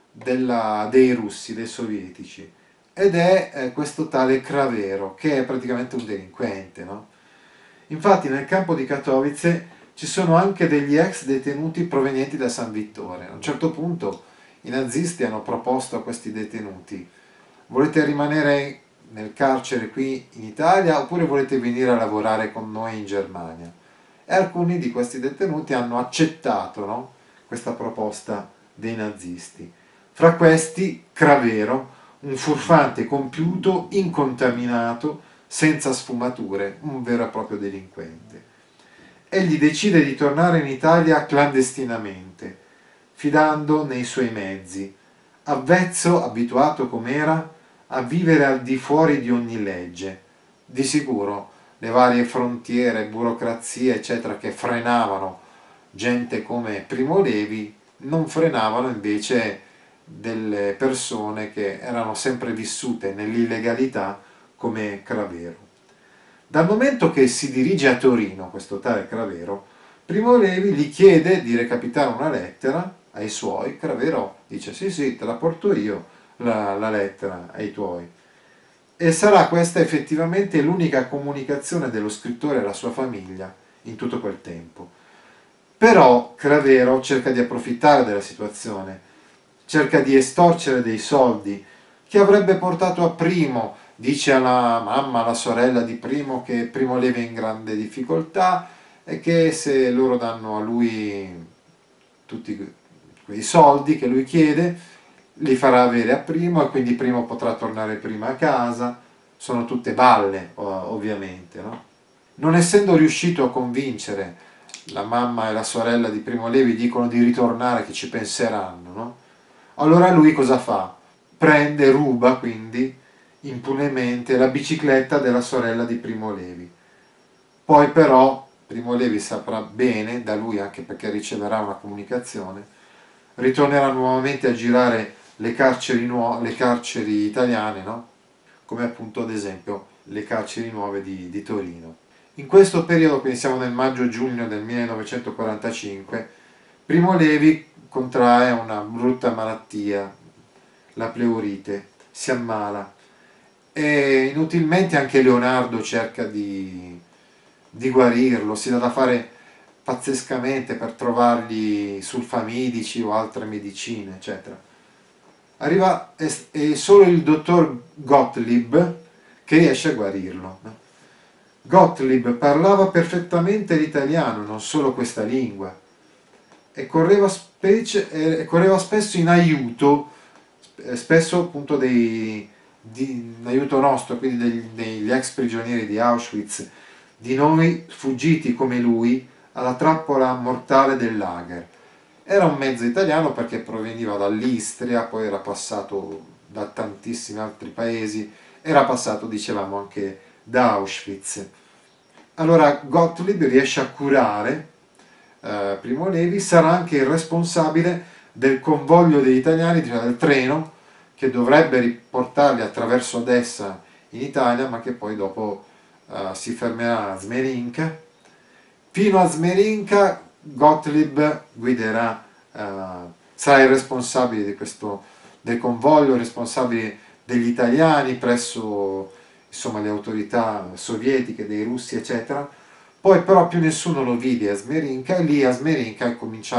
dei russi, dei sovietici, ed è questo tale Cravero, che è praticamente un delinquente, no? Infatti nel campo di Katowice ci sono anche degli ex detenuti provenienti da San Vittore. A un certo punto i nazisti hanno proposto a questi detenuti: volete rimanere nel carcere qui in Italia oppure volete venire a lavorare con noi in Germania? E alcuni di questi detenuti hanno accettato, no, questa proposta dei nazisti. Fra questi Cravero, un furfante compiuto, incontaminato, senza sfumature, un vero e proprio delinquente. Egli decide di tornare in Italia clandestinamente, fidando nei suoi mezzi, avvezzo, abituato com'era, a vivere al di fuori di ogni legge. Di sicuro le varie frontiere, burocrazie, eccetera, che frenavano gente come Primo Levi, non frenavano invece delle persone che erano sempre vissute nell'illegalità come Cravero. Dal momento che si dirige a Torino, questo tale Cravero, Primo Levi gli chiede di recapitare una lettera ai suoi. Cravero dice: sì sì, te la porto io la lettera ai tuoi. E sarà questa effettivamente l'unica comunicazione dello scrittore alla sua famiglia in tutto quel tempo. Però Cravero cerca di approfittare della situazione, cerca di estorcere dei soldi che avrebbe portato a Primo. Dice alla mamma, alla sorella di Primo, che Primo Levi è in grande difficoltà e che se loro danno a lui tutti quei soldi che lui chiede, li farà avere a Primo e quindi Primo potrà tornare prima a casa. Sono tutte balle, ovviamente, no? Non essendo riuscito a convincere la mamma e la sorella di Primo Levi, dicono di ritornare, che ci penseranno, no? Allora lui cosa fa? Prende, ruba quindi impunemente la bicicletta della sorella di Primo Levi. Poi però Primo Levi saprà bene, da lui anche perché riceverà una comunicazione, ritornerà nuovamente a girare le carceri italiane, no? Come appunto ad esempio le carceri nuove di Torino. In questo periodo, quindi siamo nel maggio-giugno del 1945, Primo Levi contrae una brutta malattia, la pleurite, si ammala e inutilmente anche Leonardo cerca di guarirlo, si dà da fare pazzescamente per trovargli sulfamidici o altre medicine, eccetera. Arriva è solo il dottor Gottlieb che riesce a guarirlo. Gottlieb parlava perfettamente l'italiano, non solo questa lingua, e correva spesso in aiuto, spesso appunto in aiuto nostro, quindi degli ex prigionieri di Auschwitz, di noi fuggiti come lui alla trappola mortale del lager. Era un mezzo italiano perché proveniva dall'Istria, poi era passato da tantissimi altri paesi, era passato, dicevamo, anche da Auschwitz. Allora Gottlieb riesce a curare Primo Levi, sarà anche il responsabile del convoglio degli italiani, cioè del treno che dovrebbe riportarli attraverso Odessa in Italia, ma che poi dopo si fermerà a Smerinka. Fino a Smerinka Gottlieb guiderà, sarà il responsabile del convoglio, il responsabile degli italiani presso, insomma, le autorità sovietiche, dei russi, eccetera. Poi però più nessuno lo vide a Smerinka, e lì a Smerinka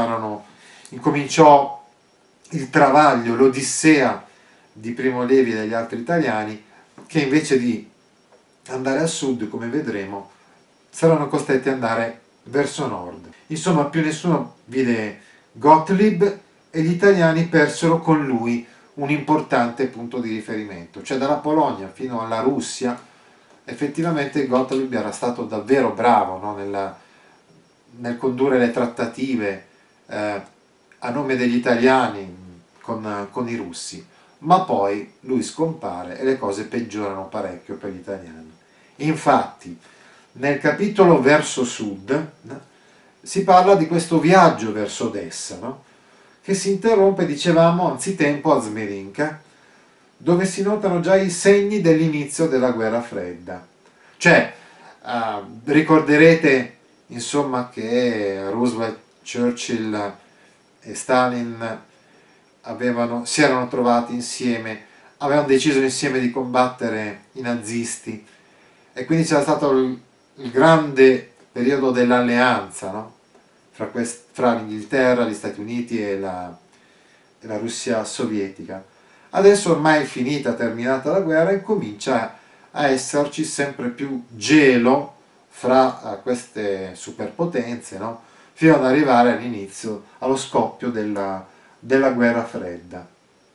incominciò il travaglio, l'odissea di Primo Levi e degli altri italiani, che invece di andare a sud, come vedremo, saranno costretti ad andare verso nord. Insomma, più nessuno vide Gottlieb e gli italiani persero con lui un importante punto di riferimento, cioè dalla Polonia fino alla Russia. Effettivamente Gottlieb era stato davvero bravo, no? nel condurre le trattative a nome degli italiani con i russi, ma poi lui scompare e le cose peggiorano parecchio per gli italiani. Infatti, nel capitolo verso sud si parla di questo viaggio verso Odessa, no? Che si interrompe, dicevamo, anzitempo a Zmerinka, dove si notano già i segni dell'inizio della guerra fredda. Cioè, ricorderete insomma che Roosevelt, Churchill e Stalin si erano trovati insieme, avevano deciso insieme di combattere i nazisti, e quindi c'era stato il grande periodo dell'alleanza, no? Fra l'Inghilterra, gli Stati Uniti e la Russia sovietica. Adesso ormai è finita, terminata la guerra, e comincia a esserci sempre più gelo fra queste superpotenze, no? Fino ad arrivare all'inizio, allo scoppio della guerra fredda.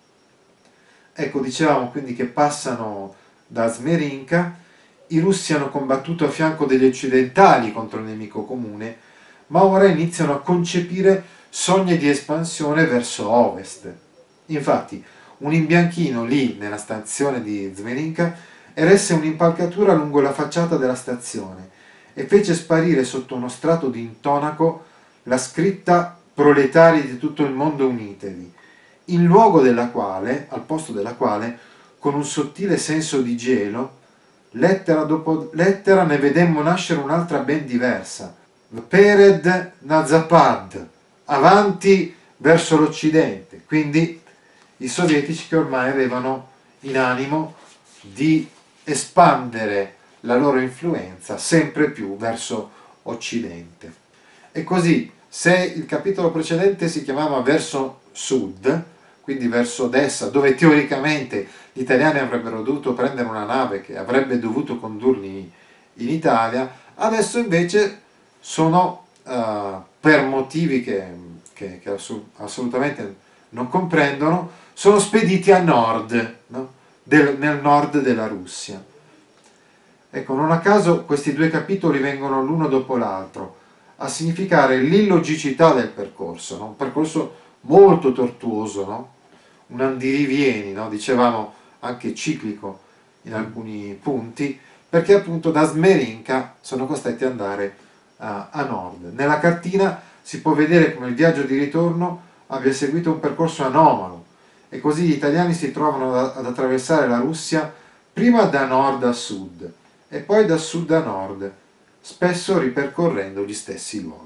Ecco, dicevamo quindi che passano da Smerinka, i russi hanno combattuto a fianco degli occidentali contro il nemico comune, ma ora iniziano a concepire sogni di espansione verso ovest. Infatti, un imbianchino lì, nella stazione di Zmerinka, eresse un'impalcatura lungo la facciata della stazione e fece sparire sotto uno strato di intonaco la scritta "Proletari di tutto il mondo unitevi", in luogo della quale, al posto della quale, con un sottile senso di gelo, lettera dopo lettera ne vedemmo nascere un'altra ben diversa: Pered na Zapad, avanti verso l'Occidente. Quindi i sovietici, che ormai avevano in animo di espandere la loro influenza sempre più verso Occidente. E così, se il capitolo precedente si chiamava verso sud, quindi verso Odessa, dove teoricamente gli italiani avrebbero dovuto prendere una nave che avrebbe dovuto condurli in Italia, adesso invece sono, per motivi che assolutamente non comprendono, sono spediti a nord, no? Nel nord della Russia. Ecco, non a caso questi due capitoli vengono l'uno dopo l'altro a significare l'illogicità del percorso, no? Un percorso molto tortuoso, no? Un andirivieni, no? Dicevamo anche ciclico in alcuni punti, perché appunto da Smerinka sono costretti ad andare a nord. Nella cartina si può vedere come il viaggio di ritorno abbia seguito un percorso anomalo, e così gli italiani si trovano ad attraversare la Russia prima da nord a sud e poi da sud a nord, spesso ripercorrendo gli stessi luoghi.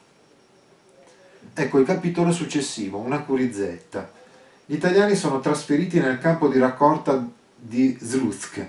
Ecco il capitolo successivo, una curizzetta. Gli italiani sono trasferiti nel campo di raccolta di Slutsk,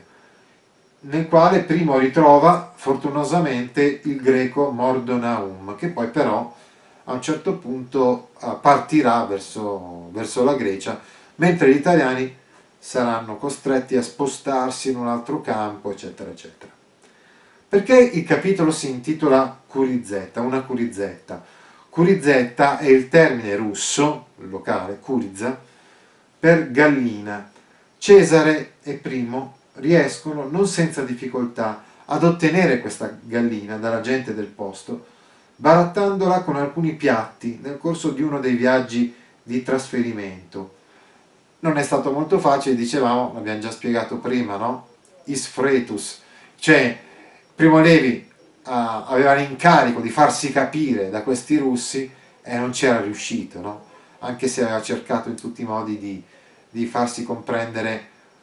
nel quale primo ritrova fortunosamente il greco Mordonaum, che poi però a un certo punto partirà verso la Grecia, mentre gli italiani saranno costretti a spostarsi in un altro campo, eccetera, eccetera. Perché il capitolo si intitola Curizzetta, una curizzetta? Curizzetta è il termine russo, locale, Kuriza, per gallina. Cesare e Primo riescono, non senza difficoltà, ad ottenere questa gallina dalla gente del posto, barattandola con alcuni piatti nel corso di uno dei viaggi di trasferimento. Non è stato molto facile, dicevamo, l'abbiamo già spiegato prima, no? Isfretus, cioè Primo Levi aveva l'incarico di farsi capire da questi russi e non c'era riuscito, no? Anche se aveva cercato in tutti i modi di farsi comprendere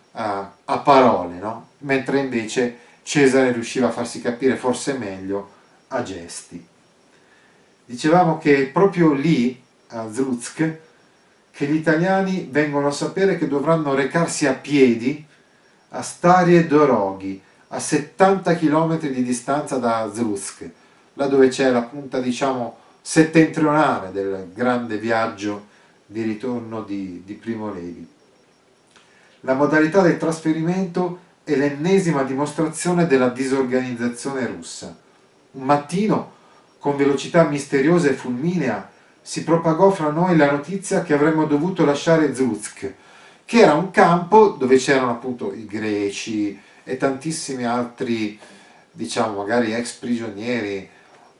a parole, no? Mentre invece Cesare riusciva a farsi capire forse meglio a gesti. Dicevamo che è proprio lì, a Slutsk, che gli italiani vengono a sapere che dovranno recarsi a piedi a Starie Doroghi, a 70 km di distanza da Slutsk, là dove c'è la punta, diciamo, settentrionale del grande viaggio di ritorno di Primo Levi. La modalità del trasferimento è l'ennesima dimostrazione della disorganizzazione russa. Un mattino, con velocità misteriosa e fulminea, si propagò fra noi la notizia che avremmo dovuto lasciare Slutsk, che era un campo dove c'erano appunto i greci e tantissimi altri, diciamo, magari ex prigionieri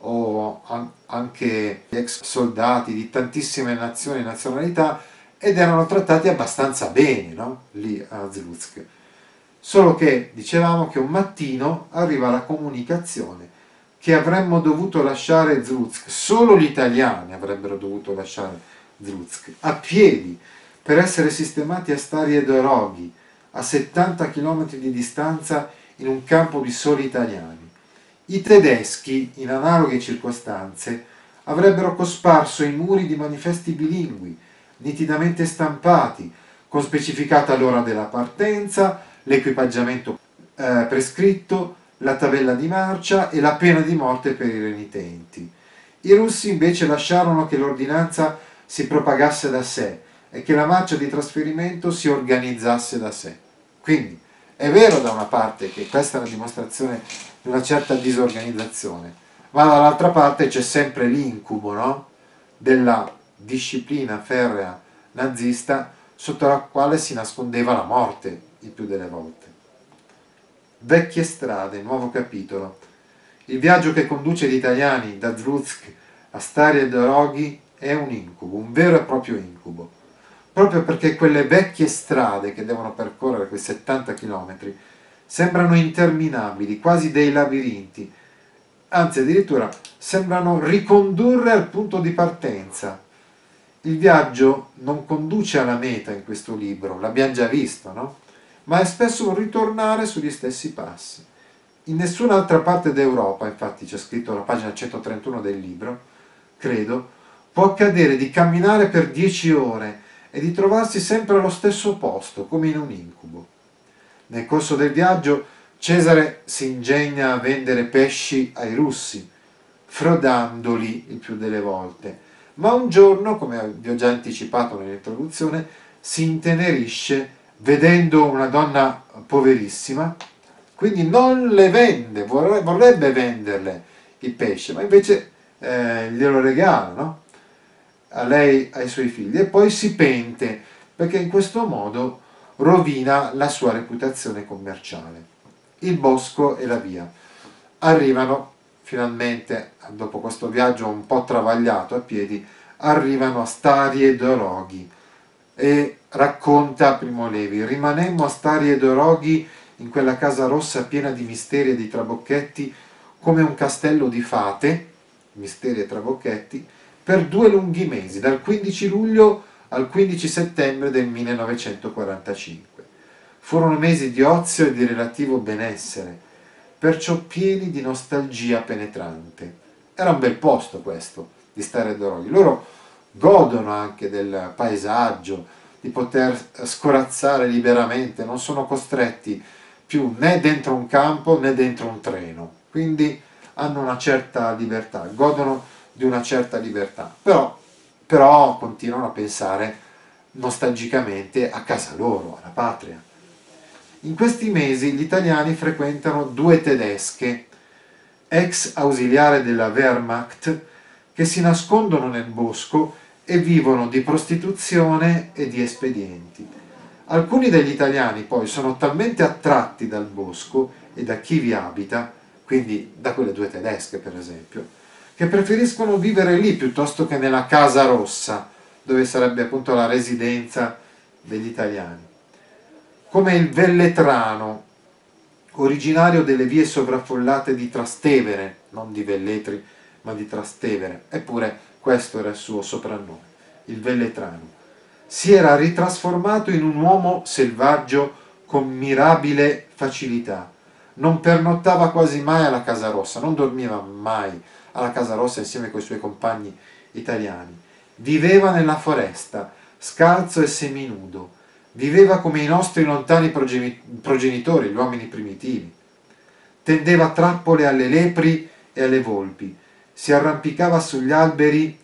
o anche ex soldati di tantissime nazioni e nazionalità, ed erano trattati abbastanza bene, no? Lì a Slutsk. Solo che dicevamo che un mattino arriva la comunicazione che avremmo dovuto lasciare Zlutsk, solo gli italiani avrebbero dovuto lasciare Zlutsk, a piedi, per essere sistemati a Stari e Doroghi, a 70 km di distanza in un campo di soli italiani. I tedeschi, in analoghe circostanze, avrebbero cosparso i muri di manifesti bilingui, nitidamente stampati, con specificata l'ora della partenza, l'equipaggiamento prescritto, la tabella di marcia e la pena di morte per i renitenti. I russi invece lasciarono che l'ordinanza si propagasse da sé e che la marcia di trasferimento si organizzasse da sé. Quindi è vero da una parte che questa è una dimostrazione di una certa disorganizzazione, ma dall'altra parte c'è sempre l'incubo, no? Della disciplina ferrea nazista sotto la quale si nascondeva la morte il più delle volte. Vecchie strade, nuovo capitolo. Il viaggio che conduce gli italiani da Zlutsk a Stari e Doroghi è un incubo, un vero e proprio incubo, proprio perché quelle vecchie strade che devono percorrere quei 70 km sembrano interminabili, quasi dei labirinti, anzi addirittura sembrano ricondurre al punto di partenza. Il viaggio non conduce alla meta in questo libro, l'abbiamo già visto, no? Ma è spesso un ritornare sugli stessi passi. In nessun'altra parte d'Europa, infatti c'è scritto alla pagina 131 del libro, credo, può accadere di camminare per 10 ore e di trovarsi sempre allo stesso posto, come in un incubo. Nel corso del viaggio Cesare si ingegna a vendere pesci ai russi, frodandoli il più delle volte, ma un giorno, come vi ho già anticipato nell'introduzione, si intenerisce vedendo una donna poverissima, quindi non le vende, vorrebbe venderle il pesce, ma invece glielo regala, no? A lei, ai suoi figli, e poi si pente perché in questo modo rovina la sua reputazione commerciale. Il bosco e la via. Arrivano finalmente, dopo questo viaggio un po' travagliato a piedi, arrivano a Stari e Doroghi e racconta Primo Levi: rimanemmo a Stari e Doroghi in quella casa rossa piena di misteri e di trabocchetti come un castello di fate, misteri e trabocchetti, per 2 lunghi mesi, dal 15 luglio al 15 settembre del 1945. Furono mesi di ozio e di relativo benessere, perciò pieni di nostalgia penetrante. Era un bel posto questo, di Stari e Doroghi. Loro godono anche del paesaggio, di poter scorazzare liberamente, non sono costretti più né dentro un campo né dentro un treno, quindi hanno una certa libertà, godono di una certa libertà, però continuano a pensare nostalgicamente a casa loro, alla patria. In questi mesi gli italiani frequentano 2 tedesche, ex ausiliare della Wehrmacht, che si nascondono nel bosco e vivono di prostituzione e di espedienti. Alcuni degli italiani poi sono talmente attratti dal bosco e da chi vi abita, quindi da quelle 2 tedesche per esempio, che preferiscono vivere lì piuttosto che nella Casa Rossa, dove sarebbe appunto la residenza degli italiani. Come il Velletrano, originario delle vie sovraffollate di Trastevere, non di Velletri, ma di Trastevere, eppure questo era il suo soprannome, il Velletrano. Si era ritrasformato in un uomo selvaggio con mirabile facilità. Non pernottava quasi mai alla Casa Rossa, non dormiva mai alla Casa Rossa insieme con i suoi compagni italiani. Viveva nella foresta, scalzo e seminudo. Viveva come i nostri lontani progenitori, gli uomini primitivi. Tendeva trappole alle lepri e alle volpi. Si arrampicava sugli alberi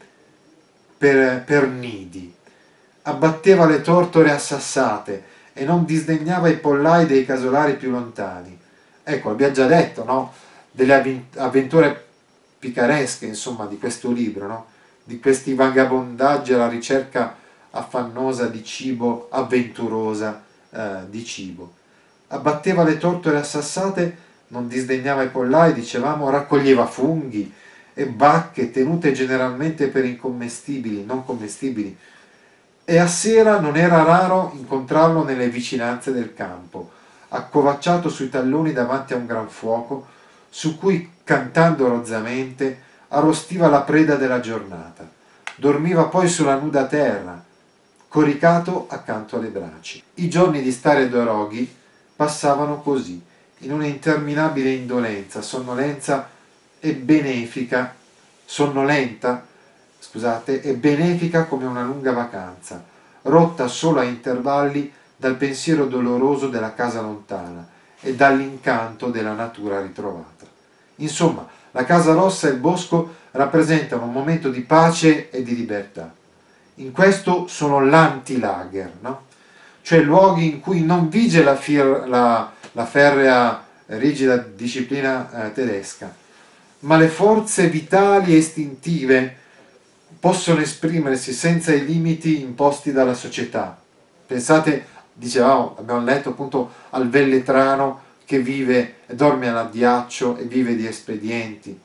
per nidi. Abbatteva le tortore assassate e non disdegnava i pollai dei casolari più lontani. Ecco, abbiamo già detto, no? Delle avventure picaresche, insomma, di questo libro, no? Di questi vagabondaggi alla ricerca affannosa di cibo, avventurosa di cibo. Abbatteva le tortore assassate, non disdegnava i pollai, dicevamo, raccoglieva funghi e bacche tenute generalmente per incommestibili, non commestibili, e a sera non era raro incontrarlo nelle vicinanze del campo, accovacciato sui talloni davanti a un gran fuoco, su cui cantando rozzamente, arrostiva la preda della giornata. Dormiva poi sulla nuda terra, coricato accanto alle braci. I giorni di Stare Doroghi passavano così, in una interminabile indolenza, sonnolenta, scusate, e benefica come una lunga vacanza, rotta solo a intervalli dal pensiero doloroso della casa lontana e dall'incanto della natura ritrovata. Insomma, la Casa Rossa e il bosco rappresentano un momento di pace e di libertà. In questo sono l'anti-lager, no? Cioè luoghi in cui non vige la ferrea rigida disciplina tedesca, ma le forze vitali e istintive possono esprimersi senza i limiti imposti dalla società. Pensate, dicevamo, abbiamo letto appunto al velletrano che vive e dorme all'addiaccio e vive di espedienti.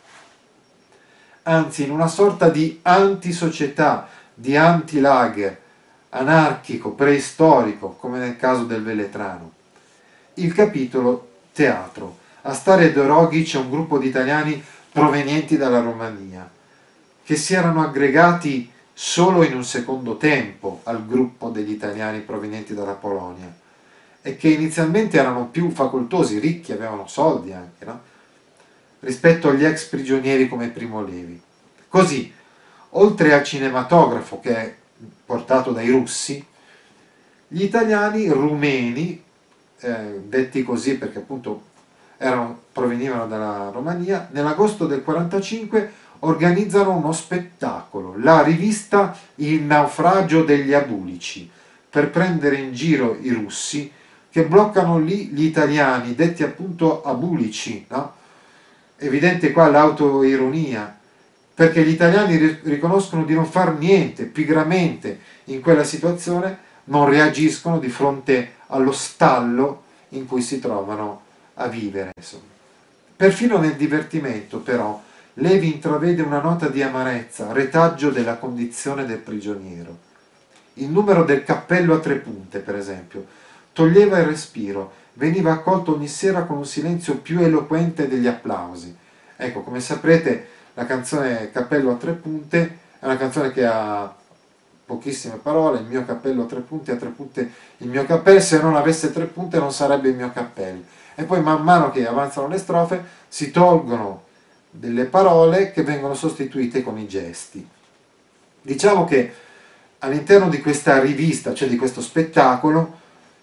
Anzi, in una sorta di antisocietà, di anti-lager, anarchico, preistorico, come nel caso del velletrano. Il capitolo teatro. A Stare Doroghi c'è un gruppo di italiani provenienti dalla Romania, che si erano aggregati solo in un secondo tempo al gruppo degli italiani provenienti dalla Polonia e che inizialmente erano più facoltosi, ricchi, avevano soldi anche, no? Rispetto agli ex prigionieri come Primo Levi. Così, oltre al cinematografo che è portato dai russi, gli italiani rumeni, detti così perché appunto provenivano dalla Romania, nell'agosto del 1945 organizzano uno spettacolo, la rivista Il naufragio degli abulici, per prendere in giro i russi che bloccano lì gli italiani, detti appunto abulici, no? Evidente qua l'autoironia, perché gli italiani riconoscono di non far niente, pigramente in quella situazione non reagiscono di fronte allo stallo in cui si trovano a vivere. Insomma. Perfino nel divertimento, però, Levi intravede una nota di amarezza, retaggio della condizione del prigioniero. Il numero del cappello a tre punte, per esempio, toglieva il respiro, veniva accolto ogni sera con un silenzio più eloquente degli applausi. Ecco, come saprete, la canzone Cappello a tre punte è una canzone che ha pochissime parole, il mio cappello a tre punte il mio cappello, se non avesse tre punte non sarebbe il mio cappello. E poi man mano che avanzano le strofe si tolgono delle parole che vengono sostituite con i gesti. Diciamo che all'interno di questa rivista, cioè di questo spettacolo,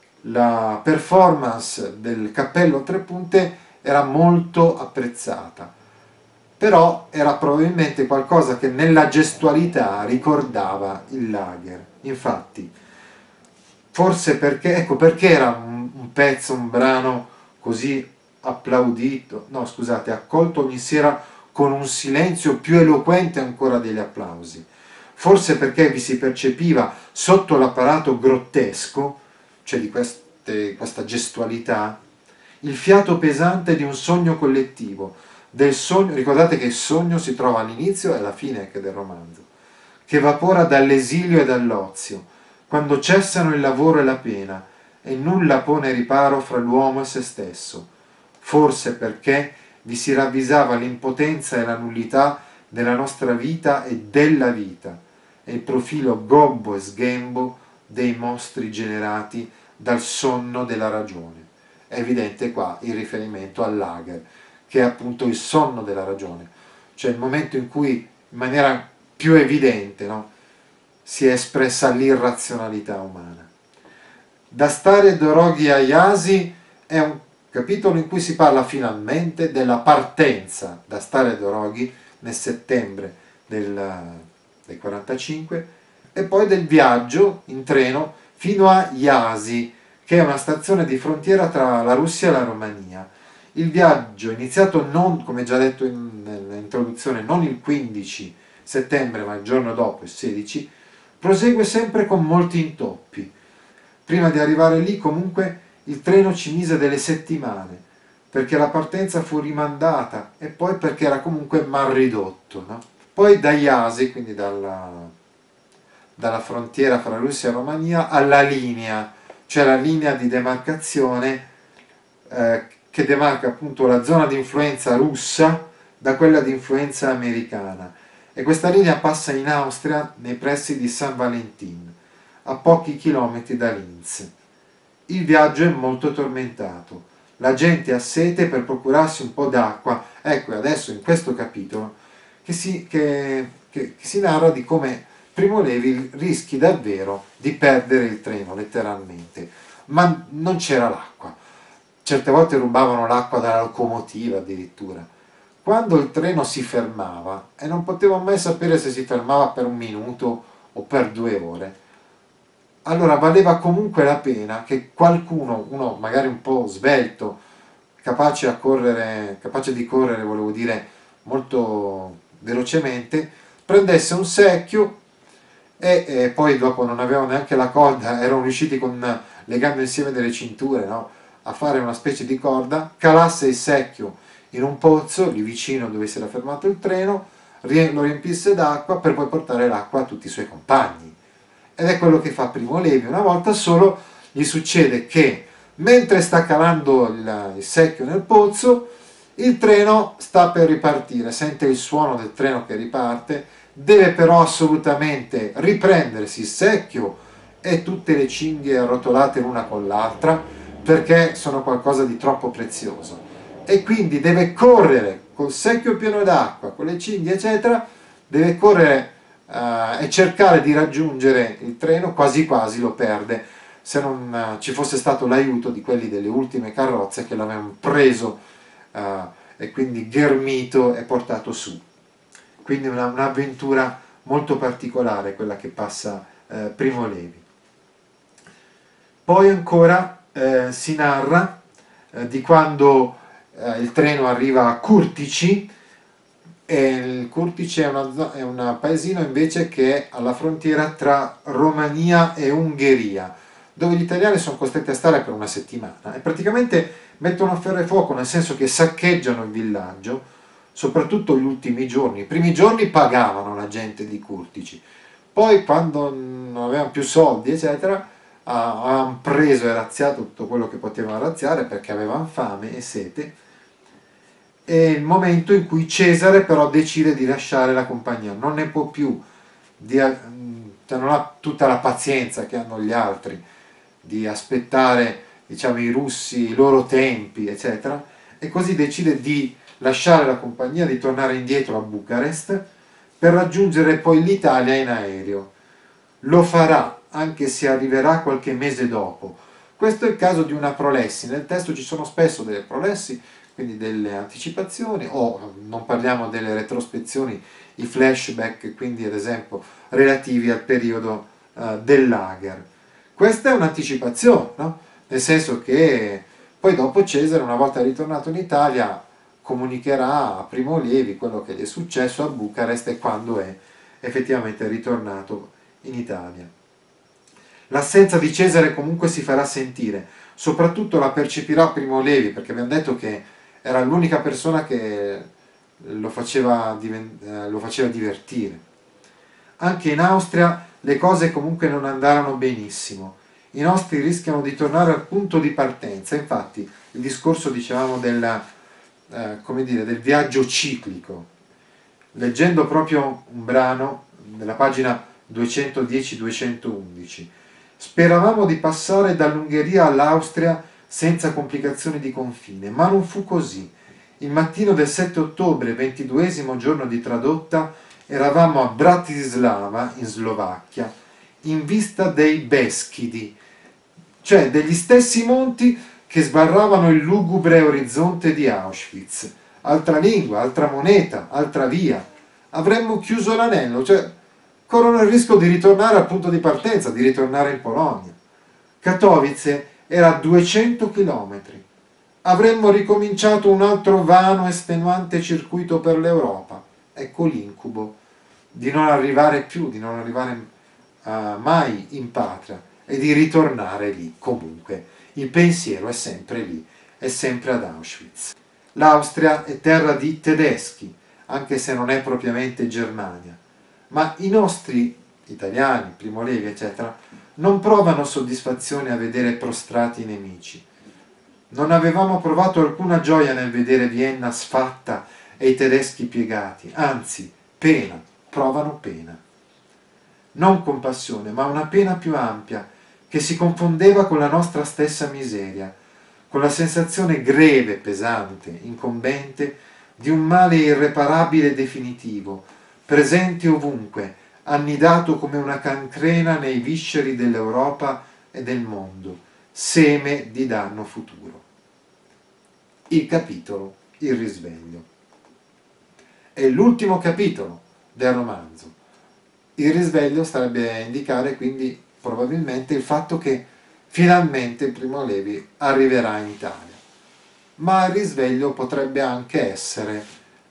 la performance del cappello a tre punte era molto apprezzata, però era probabilmente qualcosa che nella gestualità ricordava il lager. Infatti, forse perché, ecco perché era un pezzo, un brano così applaudito, no scusate, accolto ogni sera con un silenzio più eloquente ancora degli applausi. Forse perché vi si percepiva sotto l'apparato grottesco, cioè di questa gestualità, il fiato pesante di un sogno collettivo, del sogno, ricordate che il sogno si trova all'inizio e alla fine anche del romanzo, che evapora dall'esilio e dall'ozio, quando cessano il lavoro e la pena, e nulla pone riparo fra l'uomo e se stesso, forse perché vi si ravvisava l'impotenza e la nullità della nostra vita e della vita, e il profilo gobbo e sghembo dei mostri generati dal sonno della ragione. È evidente qua il riferimento al lager, che è appunto il sonno della ragione, cioè il momento in cui in maniera più evidente, no, si è espressa l'irrazionalità umana. Da Stare Doroghi a Iasi è un capitolo in cui si parla finalmente della partenza da Stare Doroghi nel settembre del 1945 e poi del viaggio in treno fino a Iasi, che è una stazione di frontiera tra la Russia e la Romania. Il viaggio, iniziato non, come già detto nell'introduzione, non il 15 settembre, ma il giorno dopo, il 16, prosegue sempre con molti intoppi. Prima di arrivare lì, comunque, il treno ci mise delle settimane, perché la partenza fu rimandata e poi perché era comunque mal ridotto. No? Poi da Iasi, quindi dalla frontiera fra Russia e Romania, alla linea, cioè la linea di demarcazione che demarca appunto la zona di influenza russa da quella di influenza americana, e questa linea passa in Austria nei pressi di Saint Valentin, a pochi chilometri da Linz. Il viaggio è molto tormentato, la gente ha sete per procurarsi un po' d'acqua. Ecco, adesso in questo capitolo che si narra di come Primo Levi rischi davvero di perdere il treno, letteralmente, ma non c'era l'acqua. Certe volte rubavano l'acqua dalla locomotiva addirittura. Quando il treno si fermava, e non potevo mai sapere se si fermava per 1 minuto o per 2 ore, allora valeva comunque la pena che qualcuno, uno magari un po' svelto, capace di correre, volevo dire, molto velocemente, prendesse un secchio e poi dopo non avevano neanche la corda, erano riusciti legando insieme delle cinture, no? A fare una specie di corda, calasse il secchio in un pozzo lì vicino dove si era fermato il treno, lo riempisse d'acqua per poi portare l'acqua a tutti i suoi compagni. Ed è quello che fa Primo Levi. Una volta solo gli succede che mentre sta calando il secchio nel pozzo, il treno sta per ripartire, sente il suono del treno che riparte, deve però assolutamente riprendersi il secchio e tutte le cinghie arrotolate l'una con l'altra, perché sono qualcosa di troppo prezioso, e quindi deve correre col secchio pieno d'acqua, con le cinghie eccetera, deve correre e cercare di raggiungere il treno, quasi quasi lo perde se non ci fosse stato l'aiuto di quelli delle ultime carrozze che l'avevano preso e quindi ghermito e portato su. Quindi un'avventura molto particolare quella che passa Primo Levi. Poi ancora si narra di quando il treno arriva a Curtici, e il Curtici è un paesino invece che è alla frontiera tra Romania e Ungheria, dove gli italiani sono costretti a stare per 1 settimana e praticamente mettono a ferro e fuoco, nel senso che saccheggiano il villaggio, soprattutto gli ultimi giorni. I primi giorni pagavano la gente di Curtici, poi quando non avevano più soldi eccetera avevano preso e razziato tutto quello che potevano razziare perché avevano fame e sete. È il momento in cui Cesare però decide di lasciare la compagnia, non ne può più, non ha tutta la pazienza che hanno gli altri di aspettare, diciamo, i russi, i loro tempi eccetera, e così decide di lasciare la compagnia, di tornare indietro a Bucarest per raggiungere poi l'Italia in aereo. Lo farà, anche se arriverà qualche mese dopo. Questo è il caso di una prolessi. Nel testo ci sono spesso delle prolessi, quindi delle anticipazioni, o non parliamo delle retrospezioni, i flashback, quindi ad esempio relativi al periodo del lager. Questa è un'anticipazione, no? Nel senso che poi dopo Cesare, una volta ritornato in Italia, comunicherà a Primo Levi quello che gli è successo a Bucarest e quando è effettivamente ritornato in Italia. L'assenza di Cesare comunque si farà sentire, soprattutto la percepirà Primo Levi, perché abbiamo detto che era l'unica persona che lo faceva divertire. Anche in Austria le cose comunque non andarono benissimo. I nostri rischiano di tornare al punto di partenza. Infatti il discorso, dicevamo, del viaggio ciclico. Leggendo proprio un brano nella pagina 210-211, speravamo di passare dall'Ungheria all'Austria senza complicazioni di confine, ma non fu così. Il mattino del 7 ottobre, 22esimo giorno di tradotta, eravamo a Bratislava, in Slovacchia, in vista dei Beskidi, cioè degli stessi monti che sbarravano il lugubre orizzonte di Auschwitz. Altra lingua, altra moneta, altra via. Avremmo chiuso l'anello, cioè corrono il rischio di ritornare al punto di partenza, di ritornare in Polonia. Katowice era a 200 chilometri. Avremmo ricominciato un altro vano e estenuante circuito per l'Europa. Ecco l'incubo di non arrivare più, di non arrivare mai in patria e di ritornare lì comunque. Il pensiero è sempre lì, è sempre ad Auschwitz. L'Austria è terra di tedeschi, anche se non è propriamente Germania, ma i nostri italiani, Primo Levi eccetera, non provano soddisfazione a vedere prostrati i nemici. Non avevamo provato alcuna gioia nel vedere Vienna sfatta e i tedeschi piegati, anzi, pena, provano pena. Non compassione, ma una pena più ampia, che si confondeva con la nostra stessa miseria, con la sensazione greve, pesante, incombente di un male irreparabile e definitivo, presente ovunque, annidato come una cancrena nei visceri dell'Europa e del mondo, seme di danno futuro. Il capitolo Il risveglio. È l'ultimo capitolo del romanzo. Il risveglio starebbe a indicare quindi probabilmente il fatto che finalmente Primo Levi arriverà in Italia. Ma il risveglio potrebbe anche essere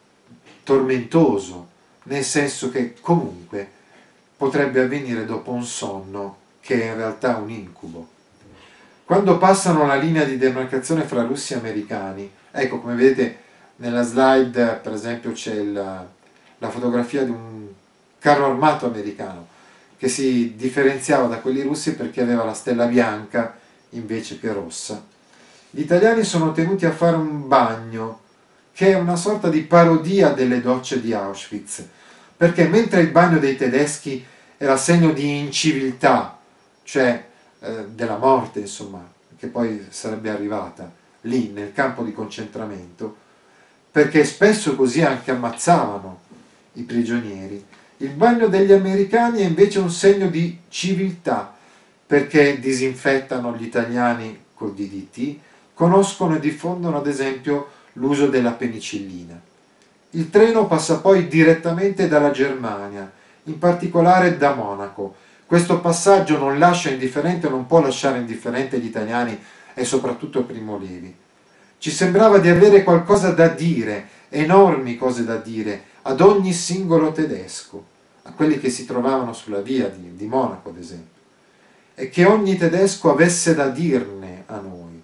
tormentoso, nel senso che comunque potrebbe avvenire dopo un sonno che è in realtà un incubo. Quando passano la linea di demarcazione fra russi e americani, ecco, come vedete nella slide per esempio c'è la fotografia di un carro armato americano che si differenziava da quelli russi perché aveva la stella bianca invece che rossa. Gli italiani sono tenuti a fare un bagno che è una sorta di parodia delle docce di Auschwitz, perché mentre il bagno dei tedeschi era segno di inciviltà, cioè della morte, insomma, che poi sarebbe arrivata lì nel campo di concentramento, perché spesso così anche ammazzavano i prigionieri, il bagno degli americani è invece un segno di civiltà, perché disinfettano gli italiani col DDT, conoscono e diffondono ad esempio l'uso della penicillina. Il treno passa poi direttamente dalla Germania, in particolare da Monaco. Questo passaggio non lascia indifferente, non può lasciare indifferente gli italiani e soprattutto Primo Levi. Ci sembrava di avere qualcosa da dire, enormi cose da dire, ad ogni singolo tedesco, a quelli che si trovavano sulla via di Monaco ad esempio, e che ogni tedesco avesse da dirne a noi,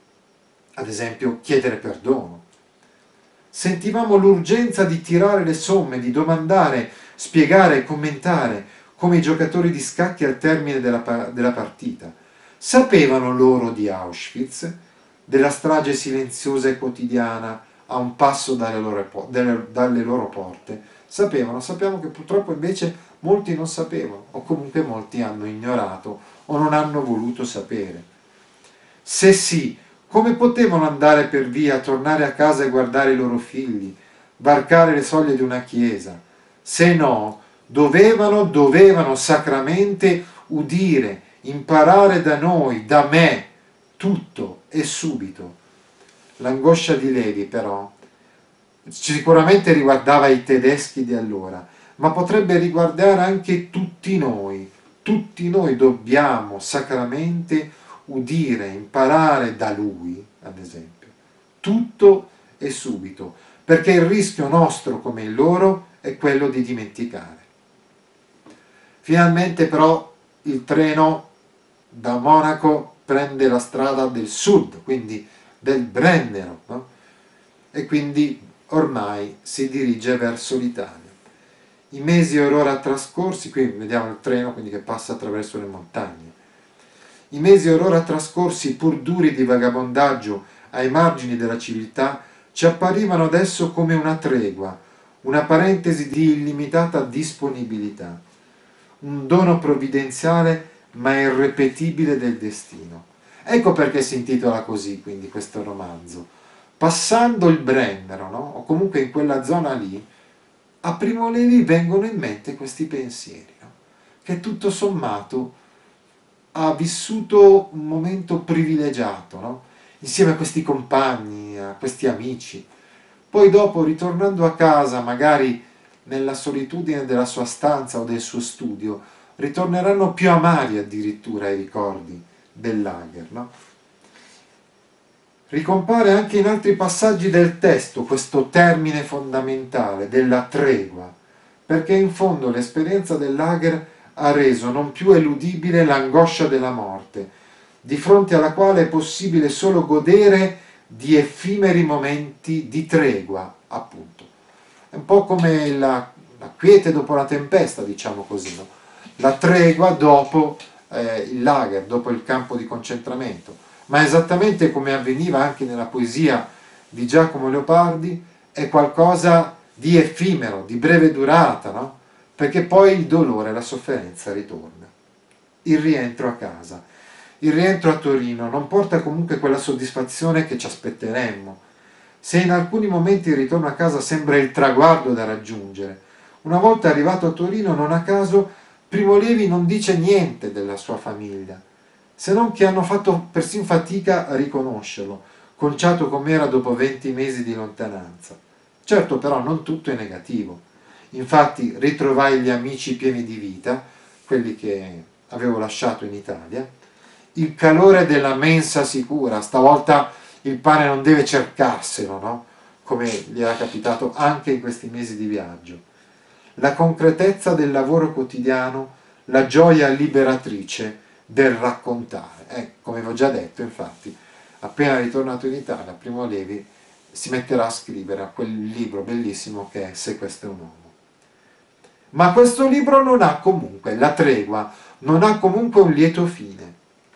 ad esempio chiedere perdono. Sentivamo l'urgenza di tirare le somme, di domandare, spiegare e commentare, come i giocatori di scacchi al termine della partita. Sapevano loro di Auschwitz, della strage silenziosa e quotidiana a un passo dalle loro porte. Sappiamo che purtroppo invece molti non sapevano, o comunque molti hanno ignorato o non hanno voluto sapere. Se sì, come potevano andare per via, tornare a casa e guardare i loro figli, varcare le soglie di una chiesa? Se no, dovevano sacramente udire, imparare da noi, da me, tutto e subito. L'angoscia di Levi, però, sicuramente riguardava i tedeschi di allora, ma potrebbe riguardare anche tutti noi. Tutti noi dobbiamo sacramente udire, imparare da lui, ad esempio, tutto e subito, perché il rischio nostro come il loro è quello di dimenticare. Finalmente però il treno da Monaco prende la strada del sud, quindi del Brennero, no? E quindi ormai si dirige verso l'Italia. I mesi or ora trascorsi, qui vediamo il treno quindi che passa attraverso le montagne. I mesi or ora trascorsi, pur duri di vagabondaggio ai margini della civiltà, ci apparivano adesso come una tregua, una parentesi di illimitata disponibilità, un dono provvidenziale ma irrepetibile del destino. Ecco perché si intitola così, quindi, questo romanzo. Passando il Brennero, no? O comunque in quella zona lì, a Primo Levi vengono in mente questi pensieri, no? Che tutto sommato ha vissuto un momento privilegiato, no? Insieme a questi compagni, a questi amici. Poi dopo, ritornando a casa, magari nella solitudine della sua stanza o del suo studio, ritorneranno più amari addirittura ai ricordi del lager, no? Ricompare anche in altri passaggi del testo questo termine fondamentale della tregua, perché in fondo l'esperienza del lager ha reso non più eludibile l'angoscia della morte, di fronte alla quale è possibile solo godere di effimeri momenti di tregua, appunto. È un po' come la quiete dopo la tempesta, diciamo così, no? La tregua dopo il lager, dopo il campo di concentramento. Ma esattamente come avveniva anche nella poesia di Giacomo Leopardi, è qualcosa di effimero, di breve durata, no? Perché poi il dolore e la sofferenza ritorna. Il rientro a casa, il rientro a Torino non porta comunque quella soddisfazione che ci aspetteremmo. Se in alcuni momenti il ritorno a casa sembra il traguardo da raggiungere, una volta arrivato a Torino, non a caso, Primo Levi non dice niente della sua famiglia, se non che hanno fatto persino fatica a riconoscerlo, conciato com'era dopo 20 mesi di lontananza. Certo, però non tutto è negativo. Infatti ritrovai gli amici pieni di vita, quelli che avevo lasciato in Italia, il calore della mensa sicura, stavolta il pane non deve cercarselo, no? Come gli era capitato anche in questi mesi di viaggio. La concretezza del lavoro quotidiano, la gioia liberatrice del raccontare. Come vi ho già detto, infatti, appena ritornato in Italia, Primo Levi si metterà a scrivere quel libro bellissimo che è Se questo è un uomo. Ma questo libro non ha comunque la tregua, non ha comunque un lieto fine,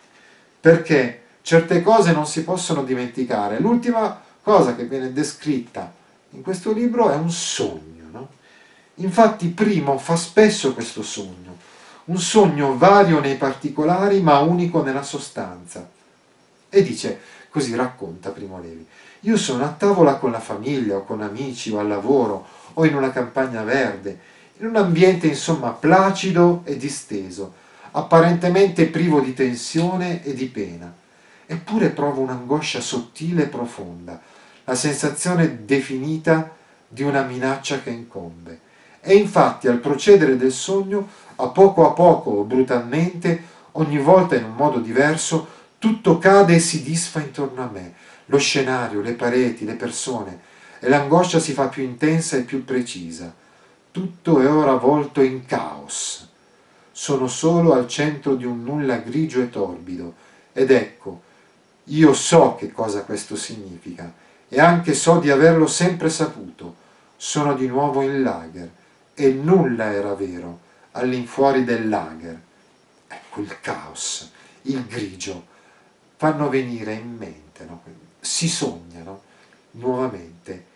perché certe cose non si possono dimenticare. L'ultima cosa che viene descritta in questo libro è un sogno, no? Infatti Primo fa spesso questo sogno, un sogno vario nei particolari ma unico nella sostanza. E dice, così racconta Primo Levi: io sono a tavola con la famiglia o con amici o al lavoro o in una campagna verde, in un ambiente insomma placido e disteso, apparentemente privo di tensione e di pena. Eppure provo un'angoscia sottile e profonda, la sensazione definita di una minaccia che incombe. E infatti al procedere del sogno, a poco o brutalmente, ogni volta in un modo diverso, tutto cade e si disfa intorno a me, lo scenario, le pareti, le persone, e l'angoscia si fa più intensa e più precisa. Tutto è ora avvolto in caos. Sono solo al centro di un nulla grigio e torbido, ed ecco, io so che cosa questo significa, e anche so di averlo sempre saputo. Sono di nuovo in lager, e nulla era vero all'infuori del lager. Ecco il caos, il grigio, fanno venire in mente, no? Si sognano nuovamente,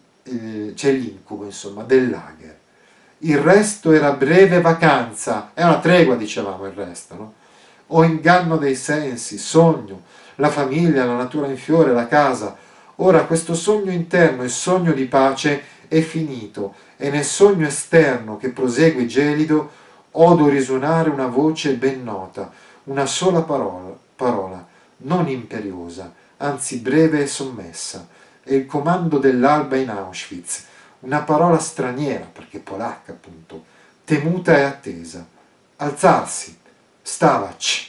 c'è l'incubo insomma del lager. Il resto era breve vacanza, è una tregua dicevamo il resto, no? O inganno dei sensi, sogno, la famiglia, la natura in fiore, la casa. Ora questo sogno interno e sogno di pace è finito, e nel sogno esterno che prosegue gelido odo risuonare una voce ben nota, una sola parola, non imperiosa, anzi breve e sommessa, è il comando dell'alba in Auschwitz, una parola straniera, perché polacca appunto, temuta e attesa. Alzarsi, stavac.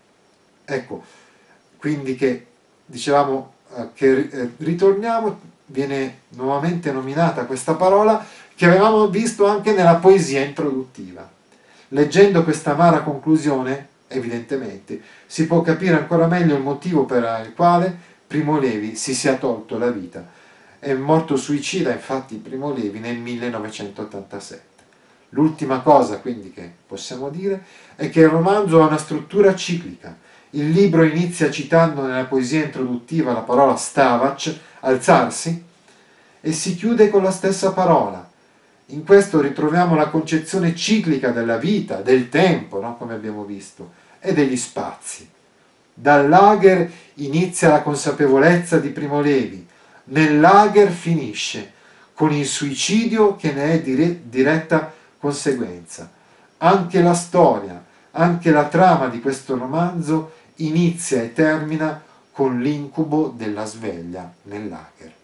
Ecco, quindi che dicevamo che ritorniamo, viene nuovamente nominata questa parola che avevamo visto anche nella poesia introduttiva. Leggendo questa amara conclusione, evidentemente, si può capire ancora meglio il motivo per il quale Primo Levi si sia tolto la vita. È morto suicida, infatti, Primo Levi nel 1987. L'ultima cosa, quindi, che possiamo dire è che il romanzo ha una struttura ciclica. Il libro inizia citando nella poesia introduttiva la parola stavac, alzarsi, e si chiude con la stessa parola. In questo ritroviamo la concezione ciclica della vita, del tempo, no? Come abbiamo visto, e degli spazi. Dal lager inizia la consapevolezza di Primo Levi, nel lager finisce, con il suicidio che ne è diretta conseguenza. Anche la storia, anche la trama di questo romanzo inizia e termina con l'incubo della sveglia nel lager.